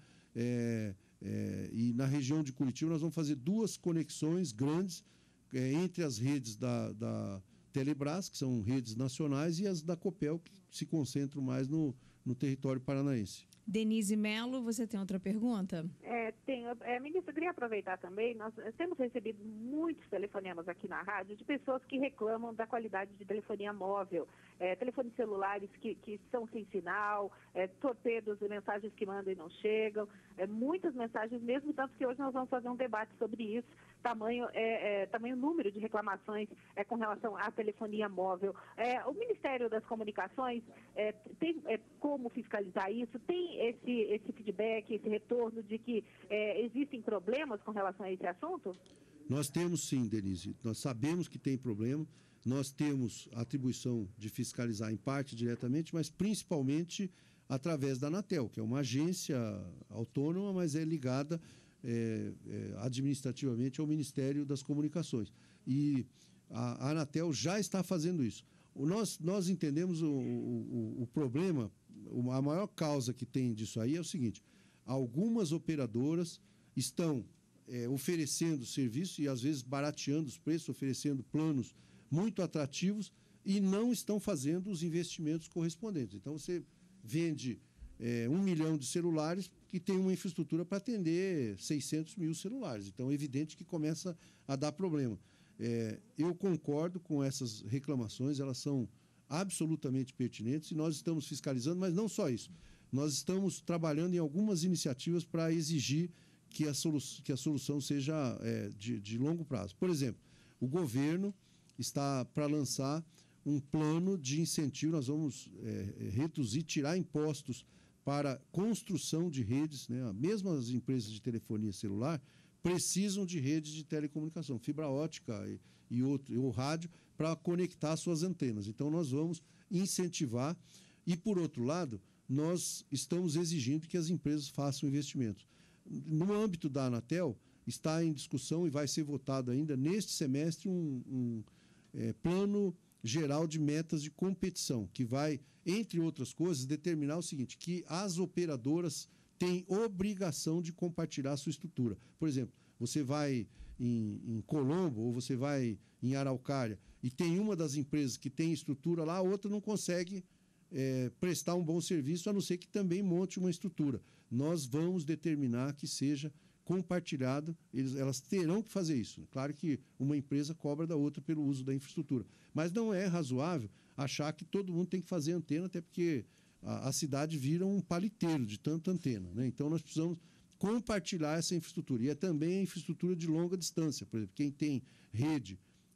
e na região de Curitiba nós vamos fazer 2 conexões grandes entre as redes da Telebrás, que são redes nacionais, e as da Copel, que se concentram mais no no território paranaense. Denise Mello, você tem outra pergunta? Tenho. Ministro, eu queria aproveitar também, nós temos recebido muitos telefonemas aqui na rádio de pessoas que reclamam da qualidade de telefonia móvel, telefones celulares que são sem sinal, torpedos e mensagens que mandam e não chegam, muitas mensagens mesmo, tanto que hoje nós vamos fazer um debate sobre isso, tamanho número de reclamações com relação à telefonia móvel. O Ministério das Comunicações tem como fiscalizar isso? Tem esse feedback, esse retorno de que existem problemas com relação a esse assunto? Nós temos sim, Denise. Nós sabemos que tem problema. Nós temos a atribuição de fiscalizar em parte diretamente, mas principalmente através da Anatel, que é uma agência autônoma, mas é ligada administrativamente ao Ministério das Comunicações. E a Anatel já está fazendo isso. Nós entendemos o problema, a maior causa que tem disso aí é o seguinte: algumas operadoras estão oferecendo serviço e às vezes barateando os preços, oferecendo planos muito atrativos e não estão fazendo os investimentos correspondentes. Então você vende 1 milhão de celulares que tem uma infraestrutura para atender 600 mil celulares. Então é evidente que começa a dar problema. Eu concordo com essas reclamações, elas são absolutamente pertinentes e nós estamos fiscalizando, mas não só isso. Nós estamos trabalhando em algumas iniciativas para exigir que a solução seja de longo prazo. Por exemplo, o governo está para lançar um plano de incentivo, nós vamos reduzir, tirar impostos para construção de redes, né? Mesmo as empresas de telefonia celular precisam de redes de telecomunicação, fibra ótica ou rádio, para conectar suas antenas. Então, nós vamos incentivar e, por outro lado, nós estamos exigindo que as empresas façam investimentos. No âmbito da Anatel, está em discussão e vai ser votado ainda neste semestre um plano geral de metas de competição, que vai, entre outras coisas, determinar o seguinte, que as operadoras têm obrigação de compartilhar a sua estrutura. Por exemplo, você vai em Colombo ou você vai em Araucária e tem uma das empresas que tem estrutura lá, a outra não consegue prestar um bom serviço, a não ser que também monte uma estrutura. Nós vamos determinar que seja compartilhado, elas terão que fazer isso. Claro que uma empresa cobra da outra pelo uso da infraestrutura, mas não é razoável achar que todo mundo tem que fazer antena, até porque a cidade vira um paliteiro de tanta antena, né? Então nós precisamos compartilhar essa infraestrutura, e é também a infraestrutura de longa distância. Por exemplo, quem tem rede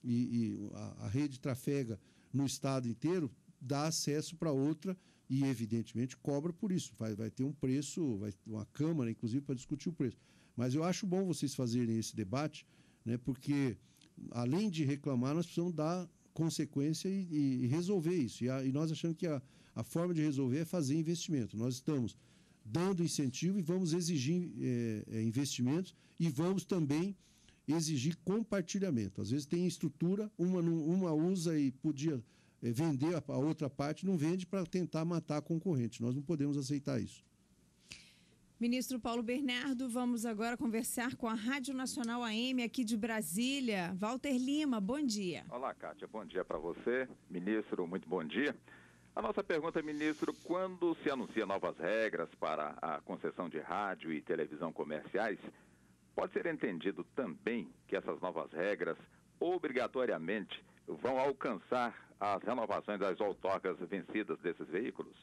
e a rede trafega no estado inteiro, dá acesso para outra e, evidentemente, cobra por isso. Vai ter um preço, vai ter uma Câmara, inclusive, para discutir o preço. Mas eu acho bom vocês fazerem esse debate, né, porque, além de reclamar, nós precisamos dar consequência e resolver isso. E nós achamos que a forma de resolver é fazer investimento. Nós estamos dando incentivo e vamos exigir investimentos e vamos também exigir compartilhamento. Às vezes tem estrutura, uma usa e podia vender a outra parte, não vende para tentar matar a concorrente. Nós não podemos aceitar isso. Ministro Paulo Bernardo, vamos agora conversar com a Rádio Nacional AM aqui de Brasília. Walter Lima, bom dia. Olá, Kátia, bom dia para você. Ministro, muito bom dia. A nossa pergunta, ministro, quando se anuncia novas regras para a concessão de rádio e televisão comerciais, pode ser entendido também que essas novas regras obrigatoriamente vão alcançar as renovações das outorgas vencidas desses veículos?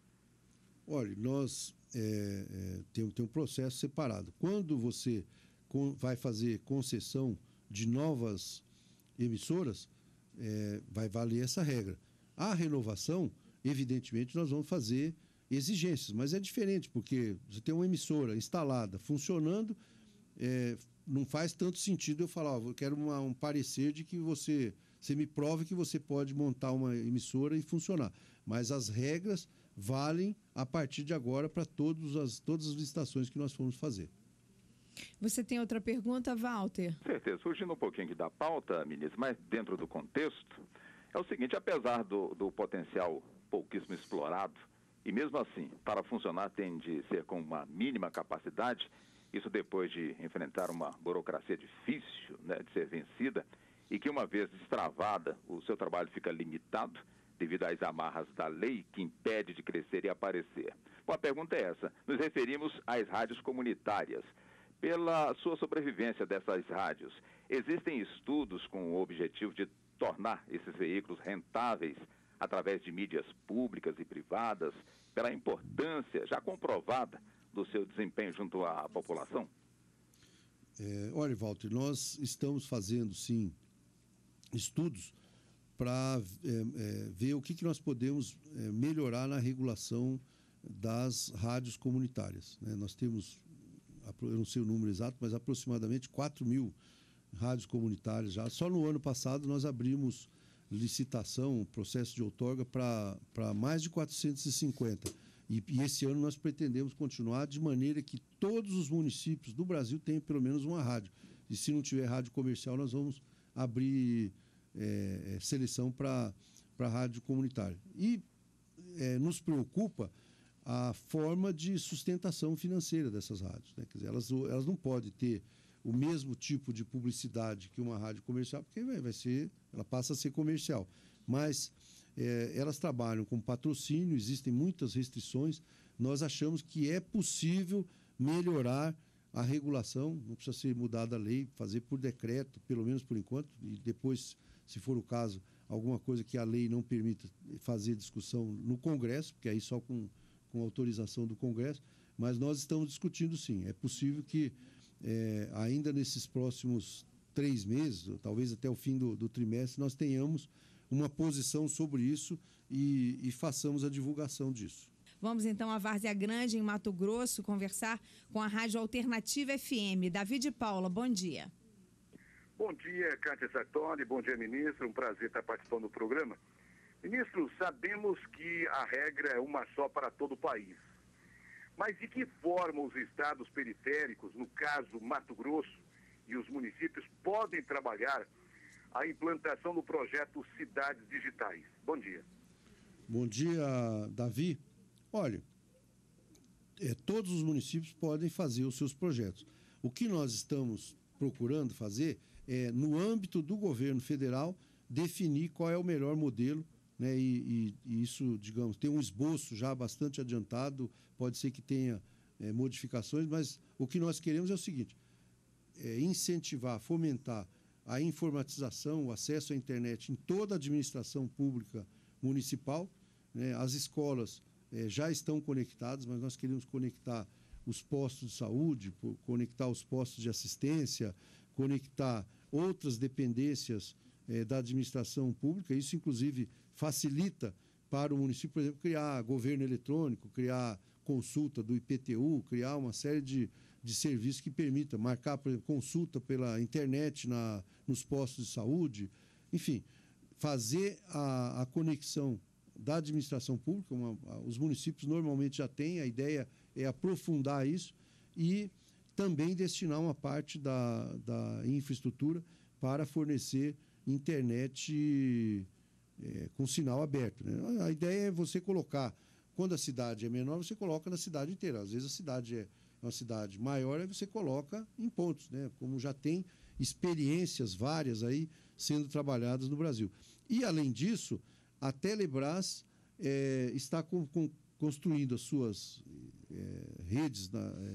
Olha, nós tem um processo separado. Quando você vai fazer concessão de novas emissoras, vai valer essa regra. A renovação, evidentemente, nós vamos fazer exigências, mas é diferente, porque você tem uma emissora instalada, funcionando, não faz tanto sentido eu falar, eu quero um parecer de que você me prove que você pode montar uma emissora e funcionar. Mas as regras valem a partir de agora para todas as licitações que nós formos fazer. Você tem outra pergunta, Walter? Com certeza. Fugindo um pouquinho aqui da pauta, ministro, mas dentro do contexto, é o seguinte, apesar do potencial pouquíssimo explorado, e mesmo assim, para funcionar tem de ser com uma mínima capacidade, isso depois de enfrentar uma burocracia difícil, né, de ser vencida, e que uma vez destravada, o seu trabalho fica limitado, devido às amarras da lei que impede de crescer e aparecer. Bom, a pergunta é essa. Nos referimos às rádios comunitárias. Pela sua sobrevivência dessas rádios, existem estudos com o objetivo de tornar esses veículos rentáveis através de mídias públicas e privadas, pela importância já comprovada do seu desempenho junto à população? Olha, Walter, nós estamos fazendo, sim, estudos para ver o que nós podemos melhorar na regulação das rádios comunitárias, né? Nós temos, eu não sei o número exato, mas aproximadamente 4.000 rádios comunitárias já. Só no ano passado nós abrimos licitação, processo de outorga para mais de 450. E esse ano nós pretendemos continuar de maneira que todos os municípios do Brasil tenham pelo menos uma rádio. E se não tiver rádio comercial, nós vamos abrir seleção para rádio comunitária. E nos preocupa a forma de sustentação financeira dessas rádios, né? Quer dizer, elas não podem ter o mesmo tipo de publicidade que uma rádio comercial, porque ela passa a ser comercial. Mas elas trabalham com patrocínio, existem muitas restrições. Nós achamos que é possível melhorar a regulação, não precisa ser mudada a lei, fazer por decreto, pelo menos por enquanto, e depois, se for o caso, alguma coisa que a lei não permita fazer discussão no Congresso, porque aí só com autorização do Congresso, mas nós estamos discutindo sim. É possível que ainda nesses próximos 3 meses, ou talvez até o fim do trimestre, nós tenhamos uma posição sobre isso e façamos a divulgação disso. Vamos então a Várzea Grande, em Mato Grosso, conversar com a Rádio Alternativa FM. Davi de Paula, bom dia. Bom dia, Kátia Sartori, bom dia, ministro, um prazer estar participando do programa. Ministro, sabemos que a regra é uma só para todo o país. Mas de que forma os estados periféricos, no caso Mato Grosso, e os municípios podem trabalhar a implantação do projeto Cidades Digitais? Bom dia. Bom dia, Davi. Olha, todos os municípios podem fazer os seus projetos. O que nós estamos procurando fazer é, no âmbito do governo federal, definir qual é o melhor modelo, né? E isso, digamos, tem um esboço já bastante adiantado, pode ser que tenha modificações, mas o que nós queremos é o seguinte: incentivar, fomentar a informatização, o acesso à internet em toda a administração pública municipal, né? As escolas já estão conectadas, mas nós queremos conectar os postos de saúde, conectar os postos de assistência, conectar outras dependências da administração pública. Isso, inclusive, facilita para o município, por exemplo, criar governo eletrônico, criar consulta do IPTU, criar uma série de serviços que permita marcar, por exemplo, consulta pela internet nos postos de saúde. Enfim, fazer a conexão da administração pública. Os municípios normalmente já têm, a ideia é aprofundar isso e também destinar uma parte da infraestrutura para fornecer internet com sinal aberto, né? A ideia é você colocar, quando a cidade é menor, você coloca na cidade inteira. Às vezes a cidade é uma cidade maior, aí você coloca em pontos, né? Como já tem experiências várias aí sendo trabalhadas no Brasil. E, além disso, a Telebrás está construindo as suas redes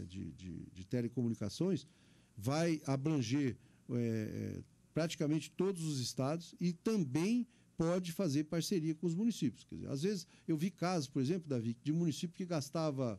de telecomunicações, vai abranger praticamente todos os estados e também pode fazer parceria com os municípios. Quer dizer, às vezes eu vi casos, por exemplo, Davi, de um município que gastava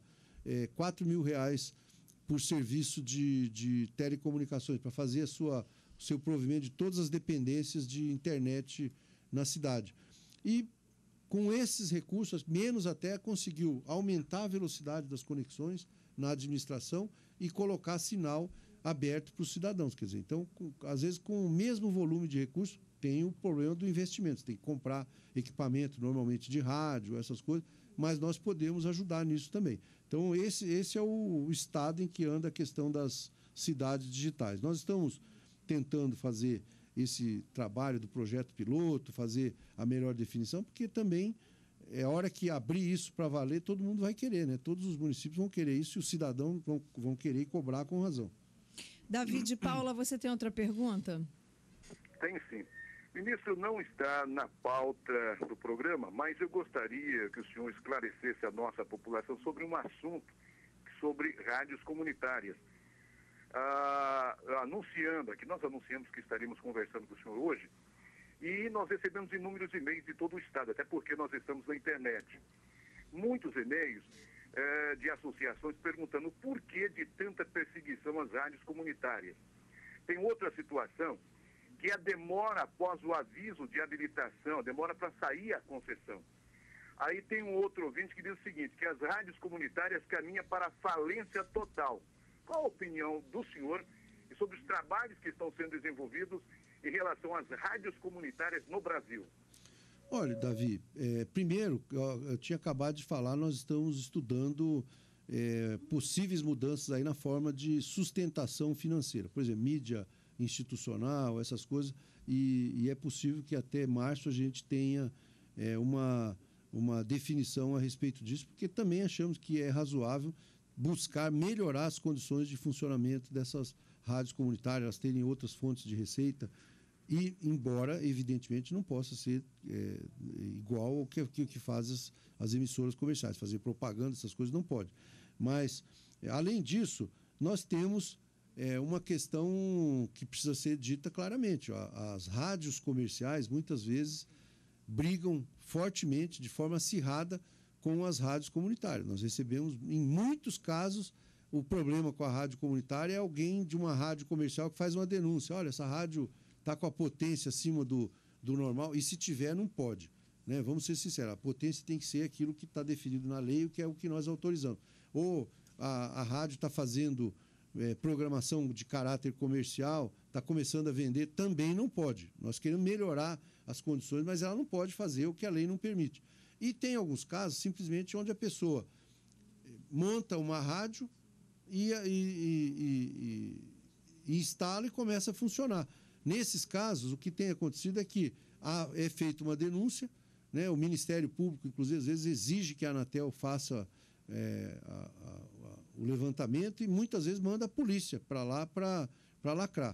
R$4.000 por serviço de telecomunicações para fazer o seu provimento de todas as dependências de internet na cidade. E com esses recursos, menos até, conseguiu aumentar a velocidade das conexões na administração e colocar sinal aberto para os cidadãos. Quer dizer, então, às vezes, com o mesmo volume de recursos, tem o problema do investimento. Você tem que comprar equipamento, normalmente de rádio, essas coisas, mas nós podemos ajudar nisso também. Então, esse é o estado em que anda a questão das cidades digitais. Nós estamos tentando fazer esse trabalho do projeto piloto, fazer a melhor definição, porque também é hora que abrir isso para valer, todo mundo vai querer, né? Todos os municípios vão querer isso e os cidadãos vão querer cobrar com razão. Davi de Paula, você tem outra pergunta? Tem sim. Ministro, não está na pauta do programa, mas eu gostaria que o senhor esclarecesse a nossa população sobre um assunto, sobre rádios comunitárias. Nós anunciamos que estaríamos conversando com o senhor hoje, e nós recebemos inúmeros e-mails de todo o estado, até porque nós estamos na internet. Muitos e-mails de associações perguntando por que de tanta perseguição às rádios comunitárias. Tem outra situação, que é a demora após o aviso de habilitação, a demora para sair a concessão. Aí tem um outro ouvinte que diz o seguinte, que as rádios comunitárias caminham para a falência total. Qual a opinião do senhor sobre os trabalhos que estão sendo desenvolvidos em relação às rádios comunitárias no Brasil? Olha, Davi, primeiro, eu tinha acabado de falar, nós estamos estudando possíveis mudanças aí na forma de sustentação financeira. Por exemplo, mídia institucional, essas coisas, e é possível que até março a gente tenha uma definição a respeito disso, porque também achamos que é razoável buscar melhorar as condições de funcionamento dessas rádios comunitárias, elas terem outras fontes de receita, e embora, evidentemente, não possa ser igual ao que faz as emissoras comerciais, fazer propaganda, essas coisas não pode. Mas, além disso, nós temos uma questão que precisa ser dita claramente. As rádios comerciais, muitas vezes, brigam fortemente, de forma acirrada, com as rádios comunitárias. Nós recebemos, em muitos casos, o problema com a rádio comunitária é alguém de uma rádio comercial que faz uma denúncia. Olha, essa rádio está com a potência acima do normal, e se tiver, não pode. Né? Vamos ser sinceros, a potência tem que ser aquilo que está definido na lei, que é o que nós autorizamos. Ou a rádio está fazendo programação de caráter comercial, está começando a vender, também não pode. Nós queremos melhorar as condições, mas ela não pode fazer o que a lei não permite. E tem alguns casos, simplesmente, onde a pessoa monta uma rádio e instala e começa a funcionar. Nesses casos, o que tem acontecido é que é feita uma denúncia, né? O Ministério Público, inclusive, às vezes exige que a Anatel faça o levantamento e muitas vezes manda a polícia para lá para lacrar.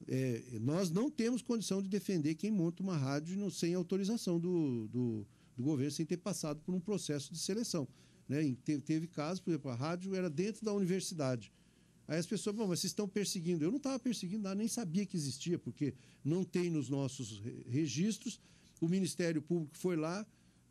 Nós não temos condição de defender quem monta uma rádio sem autorização do governo, sem ter passado por um processo de seleção. Né? Teve casos, por exemplo, a rádio era dentro da universidade. Aí as pessoas, mas vocês estão perseguindo. Eu não estava perseguindo nada, nem sabia que existia, porque não tem nos nossos registros. O Ministério Público foi lá,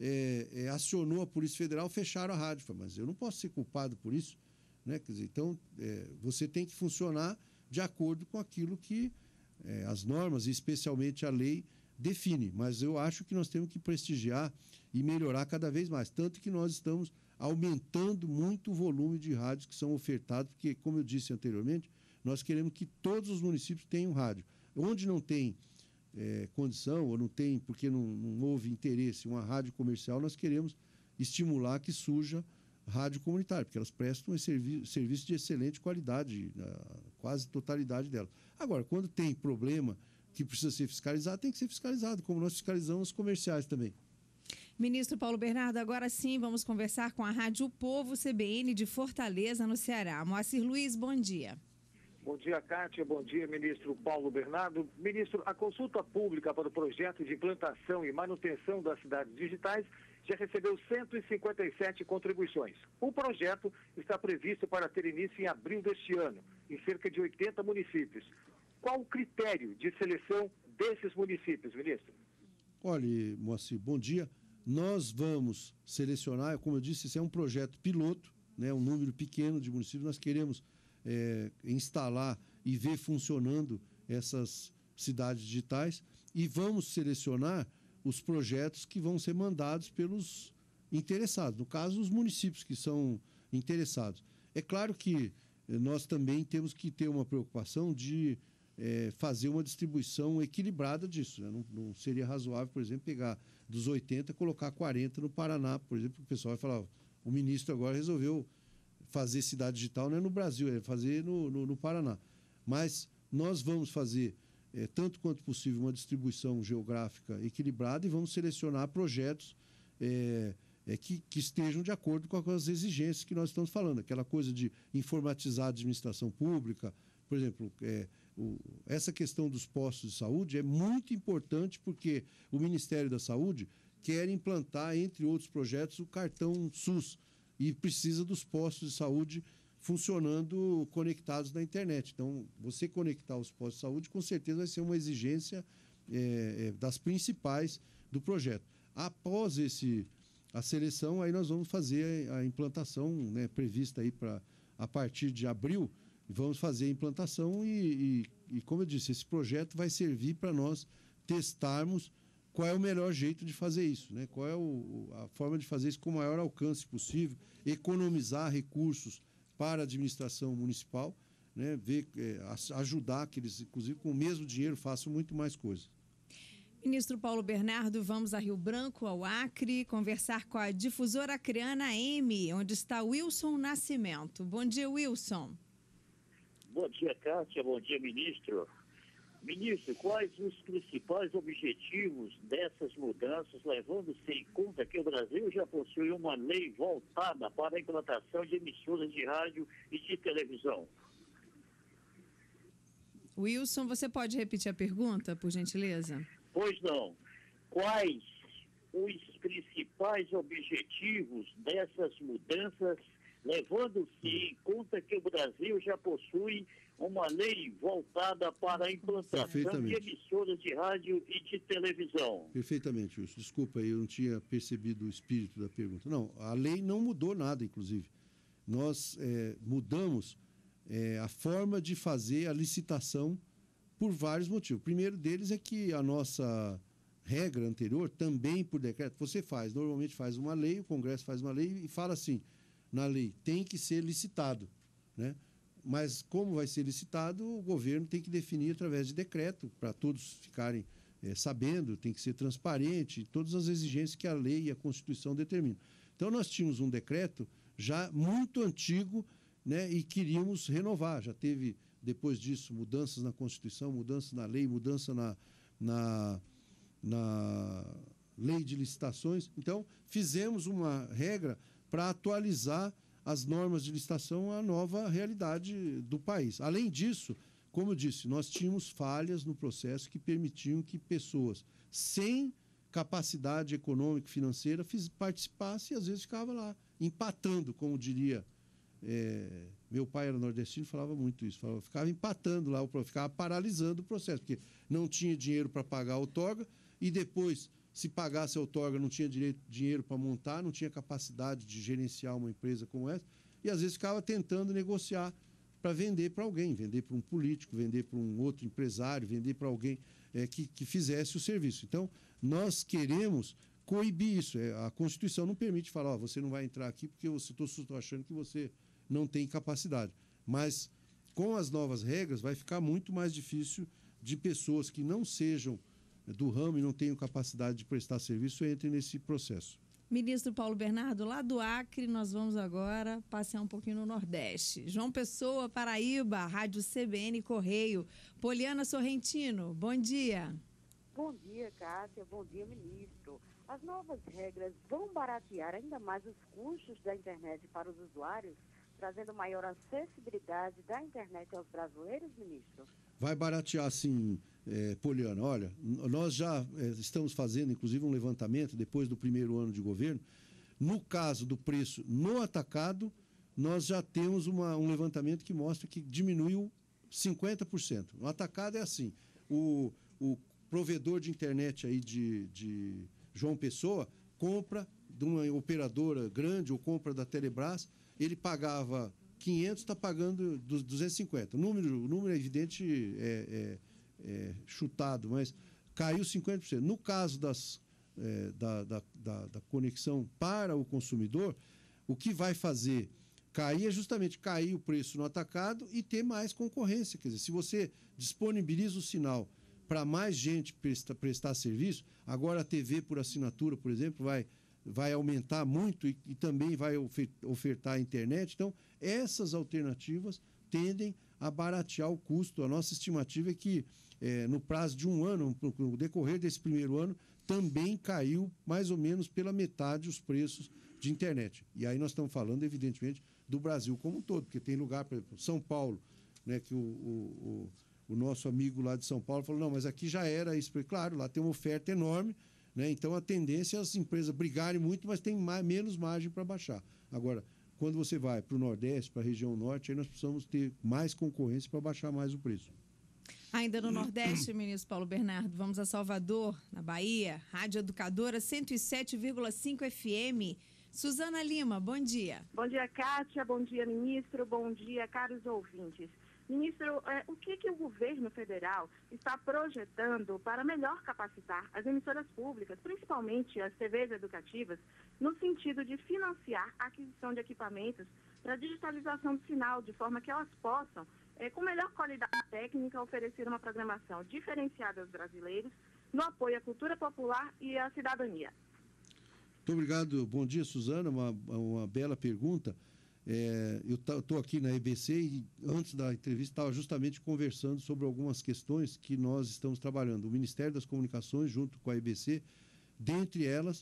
acionou a Polícia Federal, fecharam a rádio. Falei, mas eu não posso ser culpado por isso. Né? Quer dizer, então, você tem que funcionar de acordo com aquilo que as normas, e especialmente a lei, define. Mas eu acho que nós temos que prestigiar e melhorar cada vez mais. Tanto que nós estamos aumentando muito o volume de rádios que são ofertados, porque, como eu disse anteriormente, nós queremos que todos os municípios tenham rádio. Onde não tem condição, ou não tem, porque não houve interesse, uma rádio comercial, nós queremos estimular que surja rádio comunitária, porque elas prestam um serviço de excelente qualidade, quase totalidade delas. Agora, quando tem problema que precisa ser fiscalizado, tem que ser fiscalizado, como nós fiscalizamos os comerciais também. Ministro Paulo Bernardo, agora sim vamos conversar com a Rádio Povo CBN de Fortaleza, no Ceará. Moacir Luiz, bom dia. Bom dia, Kátia. Bom dia, ministro Paulo Bernardo. Ministro, a consulta pública para o projeto de implantação e manutenção das cidades digitais já recebeu 157 contribuições. O projeto está previsto para ter início em abril deste ano, em cerca de 80 municípios. Qual o critério de seleção desses municípios, ministro? Olha, Moacir, bom dia. Nós vamos selecionar, como eu disse, esse é um projeto piloto, né, um número pequeno de municípios. Nós queremos instalar e ver funcionando essas cidades digitais e vamos selecionar os projetos que vão ser mandados pelos interessados, no caso, os municípios que são interessados. É claro que nós também temos que ter uma preocupação de fazer uma distribuição equilibrada disso. Né? Não seria razoável, por exemplo, pegar dos 80 e colocar 40 no Paraná, por exemplo, o pessoal vai falar, o ministro agora resolveu fazer cidade digital, não é no Brasil, é fazer no Paraná. Mas nós vamos fazer, tanto quanto possível, uma distribuição geográfica equilibrada e vamos selecionar projetos que estejam de acordo com as exigências que nós estamos falando. Aquela coisa de informatizar a administração pública, por exemplo, essa questão dos postos de saúde é muito importante porque o Ministério da Saúde quer implantar, entre outros projetos, o cartão SUS e precisa dos postos de saúde funcionando conectados na internet. Então, você conectar os postos de saúde, com certeza vai ser uma exigência das principais do projeto. Após a seleção, aí nós vamos fazer a implantação, né, prevista aí a partir de abril, vamos fazer a implantação e, como eu disse, esse projeto vai servir para nós testarmos qual é o melhor jeito de fazer isso, né? Qual é a forma de fazer isso com o maior alcance possível, economizar recursos para a administração municipal, né? Ajudar que eles, inclusive, com o mesmo dinheiro, façam muito mais coisas. Ministro Paulo Bernardo, vamos a Rio Branco, ao Acre, conversar com a difusora acreana M, onde está Wilson Nascimento. Bom dia, Wilson. Bom dia, Kátia. Bom dia, ministro. Ministro, quais os principais objetivos dessas mudanças, levando-se em conta que o Brasil já possui uma lei voltada para a implantação de emissoras de rádio e de televisão? Wilson, você pode repetir a pergunta, por gentileza? Pois não. Quais os principais objetivos dessas mudanças, levando-se em conta que o Brasil já possui uma lei voltada para a implantação de emissoras de rádio e de televisão? Perfeitamente, Wilson. Desculpa, eu não tinha percebido o espírito da pergunta. Não, a lei não mudou nada, inclusive. Nós mudamos a forma de fazer a licitação por vários motivos. O primeiro deles é que a nossa regra anterior, também por decreto, normalmente faz uma lei, o Congresso faz uma lei e fala assim, na lei, tem que ser licitado, né? Mas como vai ser licitado, o governo tem que definir através de decreto, para todos ficarem sabendo, tem que ser transparente, todas as exigências que a lei e a Constituição determinam. Então, nós tínhamos um decreto já muito antigo, né, e queríamos renovar. Já teve, depois disso, mudanças na Constituição, mudanças na lei, mudança na lei de licitações. Então, fizemos uma regra para atualizar as normas de licitação à nova realidade do país. Além disso, como eu disse, nós tínhamos falhas no processo que permitiam que pessoas sem capacidade econômica e financeira participassem e às vezes ficava lá, empatando, como diria, meu pai era nordestino, falava muito isso, ficava empatando lá, ficava paralisando o processo, porque não tinha dinheiro para pagar a outorga e depois, se pagasse a outorga, não tinha dinheiro para montar, não tinha capacidade de gerenciar uma empresa como essa, e às vezes ficava tentando negociar para vender para alguém, vender para um político, vender para um outro empresário, vender para alguém que fizesse o serviço. Então, nós queremos coibir isso. A Constituição não permite falar, você não vai entrar aqui porque eu estou achando que você não tem capacidade. Mas, com as novas regras, vai ficar muito mais difícil de pessoas que não sejam do ramo e não tenham capacidade de prestar serviço entrem nesse processo. Ministro Paulo Bernardo, lá do Acre, nós vamos agora passear um pouquinho no Nordeste. João Pessoa, Paraíba, Rádio CBN Correio. Poliana Sorrentino, bom dia. Bom dia, Cássia. Bom dia, ministro. As novas regras vão baratear ainda mais os custos da internet para os usuários, trazendo maior acessibilidade da internet aos brasileiros, ministro? Vai baratear, sim, Poliana. Olha, nós já estamos fazendo, inclusive, um levantamento depois do primeiro ano de governo. No caso do preço no atacado, nós já temos um levantamento que mostra que diminuiu 50%. No atacado é assim, o provedor de internet aí de João Pessoa compra de uma operadora grande ou compra da Telebrás, ele pagava 500, está pagando 250. O número é evidente, chutado, mas caiu 50%. No caso da conexão para o consumidor, o que vai fazer cair é justamente cair o preço no atacado e ter mais concorrência. Quer dizer, se você disponibiliza o sinal para mais gente prestar serviço, agora a TV por assinatura, por exemplo, vai aumentar muito e também vai ofertar a internet. Então, essas alternativas tendem a baratear o custo. A nossa estimativa é que, no prazo de um ano, no decorrer desse primeiro ano, também caiu mais ou menos pela metade os preços de internet. E aí nós estamos falando, evidentemente, do Brasil como um todo, porque tem lugar, por exemplo, São Paulo, né, que o nosso amigo lá de São Paulo falou, não, mas aqui já era isso. Claro, lá tem uma oferta enorme, né? Então a tendência é as empresas brigarem muito, mas tem menos margem para baixar. Agora, quando você vai para o Nordeste, para a região Norte, aí nós precisamos ter mais concorrência para baixar mais o preço. Ainda no Nordeste, ministro Paulo Bernardo, vamos a Salvador, na Bahia, Rádio Educadora 107,5 FM. Suzana Lima, bom dia. Bom dia, Kátia. Bom dia, ministro. Bom dia, caros ouvintes. Ministro, o que o governo federal está projetando para melhor capacitar as emissoras públicas, principalmente as TVs educativas, no sentido de financiar a aquisição de equipamentos para a digitalização do sinal, de forma que elas possam, com melhor qualidade técnica, oferecer uma programação diferenciada aos brasileiros, no apoio à cultura popular e à cidadania? Muito obrigado. Bom dia, Suzana. Uma bela pergunta. Eu estou aqui na EBC e antes da entrevista estava justamente conversando sobre algumas questões que nós estamos trabalhando. O Ministério das Comunicações, junto com a EBC, dentre elas,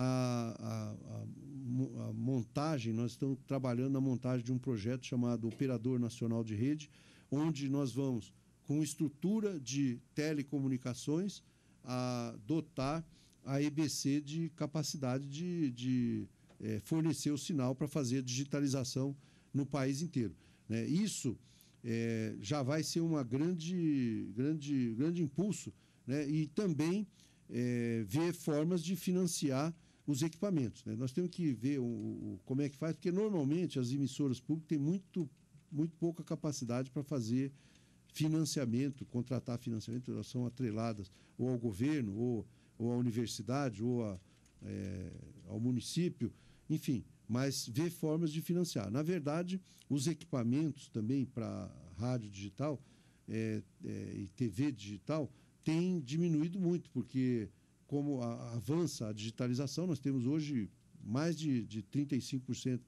a montagem, nós estamos trabalhando na montagem de um projeto chamado Operador Nacional de Rede, onde nós vamos, com estrutura de telecomunicações, a dotar a EBC de capacidade de fornecer o sinal para fazer a digitalização no país inteiro, né? Isso já vai ser uma grande impulso, né? E também ver formas de financiar os equipamentos, né? Nós temos que ver como é que faz, porque normalmente as emissoras públicas têm muito pouca capacidade para fazer financiamento, contratar financiamento, elas são atreladas ou ao governo, ou à universidade, ou ao município, enfim, mas ver formas de financiar. Na verdade, os equipamentos também para rádio digital e TV digital têm diminuído muito, porque como avança a digitalização, nós temos hoje mais de 35%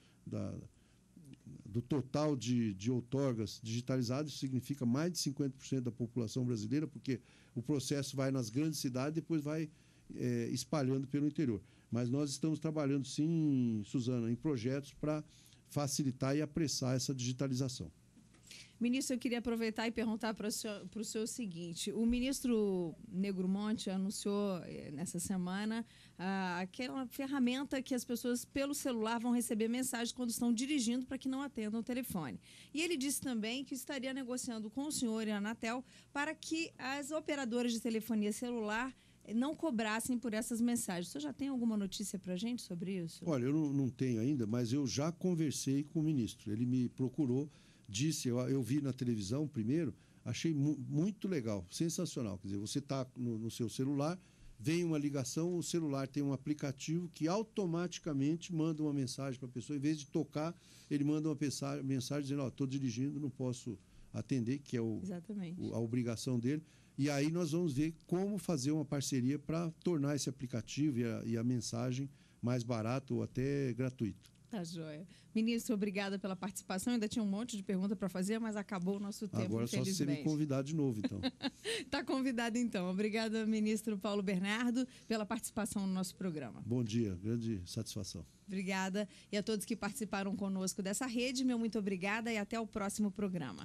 do total de outorgas digitalizadas, isso significa mais de 50% da população brasileira, porque o processo vai nas grandes cidades e depois vai espalhando pelo interior. Mas nós estamos trabalhando, sim, Suzana, em projetos para facilitar e apressar essa digitalização. Ministro, eu queria aproveitar e perguntar para o senhor o seguinte. O ministro Negromonte anunciou nessa semana aquela ferramenta que as pessoas pelo celular vão receber mensagens quando estão dirigindo para que não atendam o telefone. E ele disse também que estaria negociando com o senhor e a Anatel para que as operadoras de telefonia celular não cobrassem por essas mensagens. O senhor já tem alguma notícia para a gente sobre isso? Olha, eu não tenho ainda, mas eu já conversei com o ministro. Ele me procurou, disse, eu vi na televisão primeiro, achei muito legal, sensacional. Quer dizer, você está no seu celular, vem uma ligação, o celular tem um aplicativo que automaticamente manda uma mensagem para a pessoa. Em vez de tocar, ele manda uma mensagem dizendo, estou dirigindo, não posso atender, que é a obrigação dele. E aí nós vamos ver como fazer uma parceria para tornar esse aplicativo e a mensagem mais barato ou até gratuito. Tá joia. Ministro, obrigada pela participação. Ainda tinha um monte de pergunta para fazer, mas acabou o nosso tempo, agora só se você me convidar de novo, então. Está convidado, então. Obrigada, ministro Paulo Bernardo, pela participação no nosso programa. Bom dia, grande satisfação. Obrigada. E a todos que participaram conosco dessa rede, meu muito obrigada e até o próximo programa.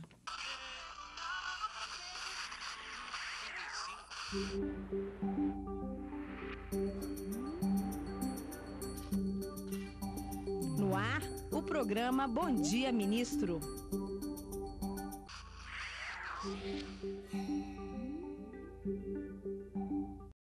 No ar, o programa Bom Dia, Ministro.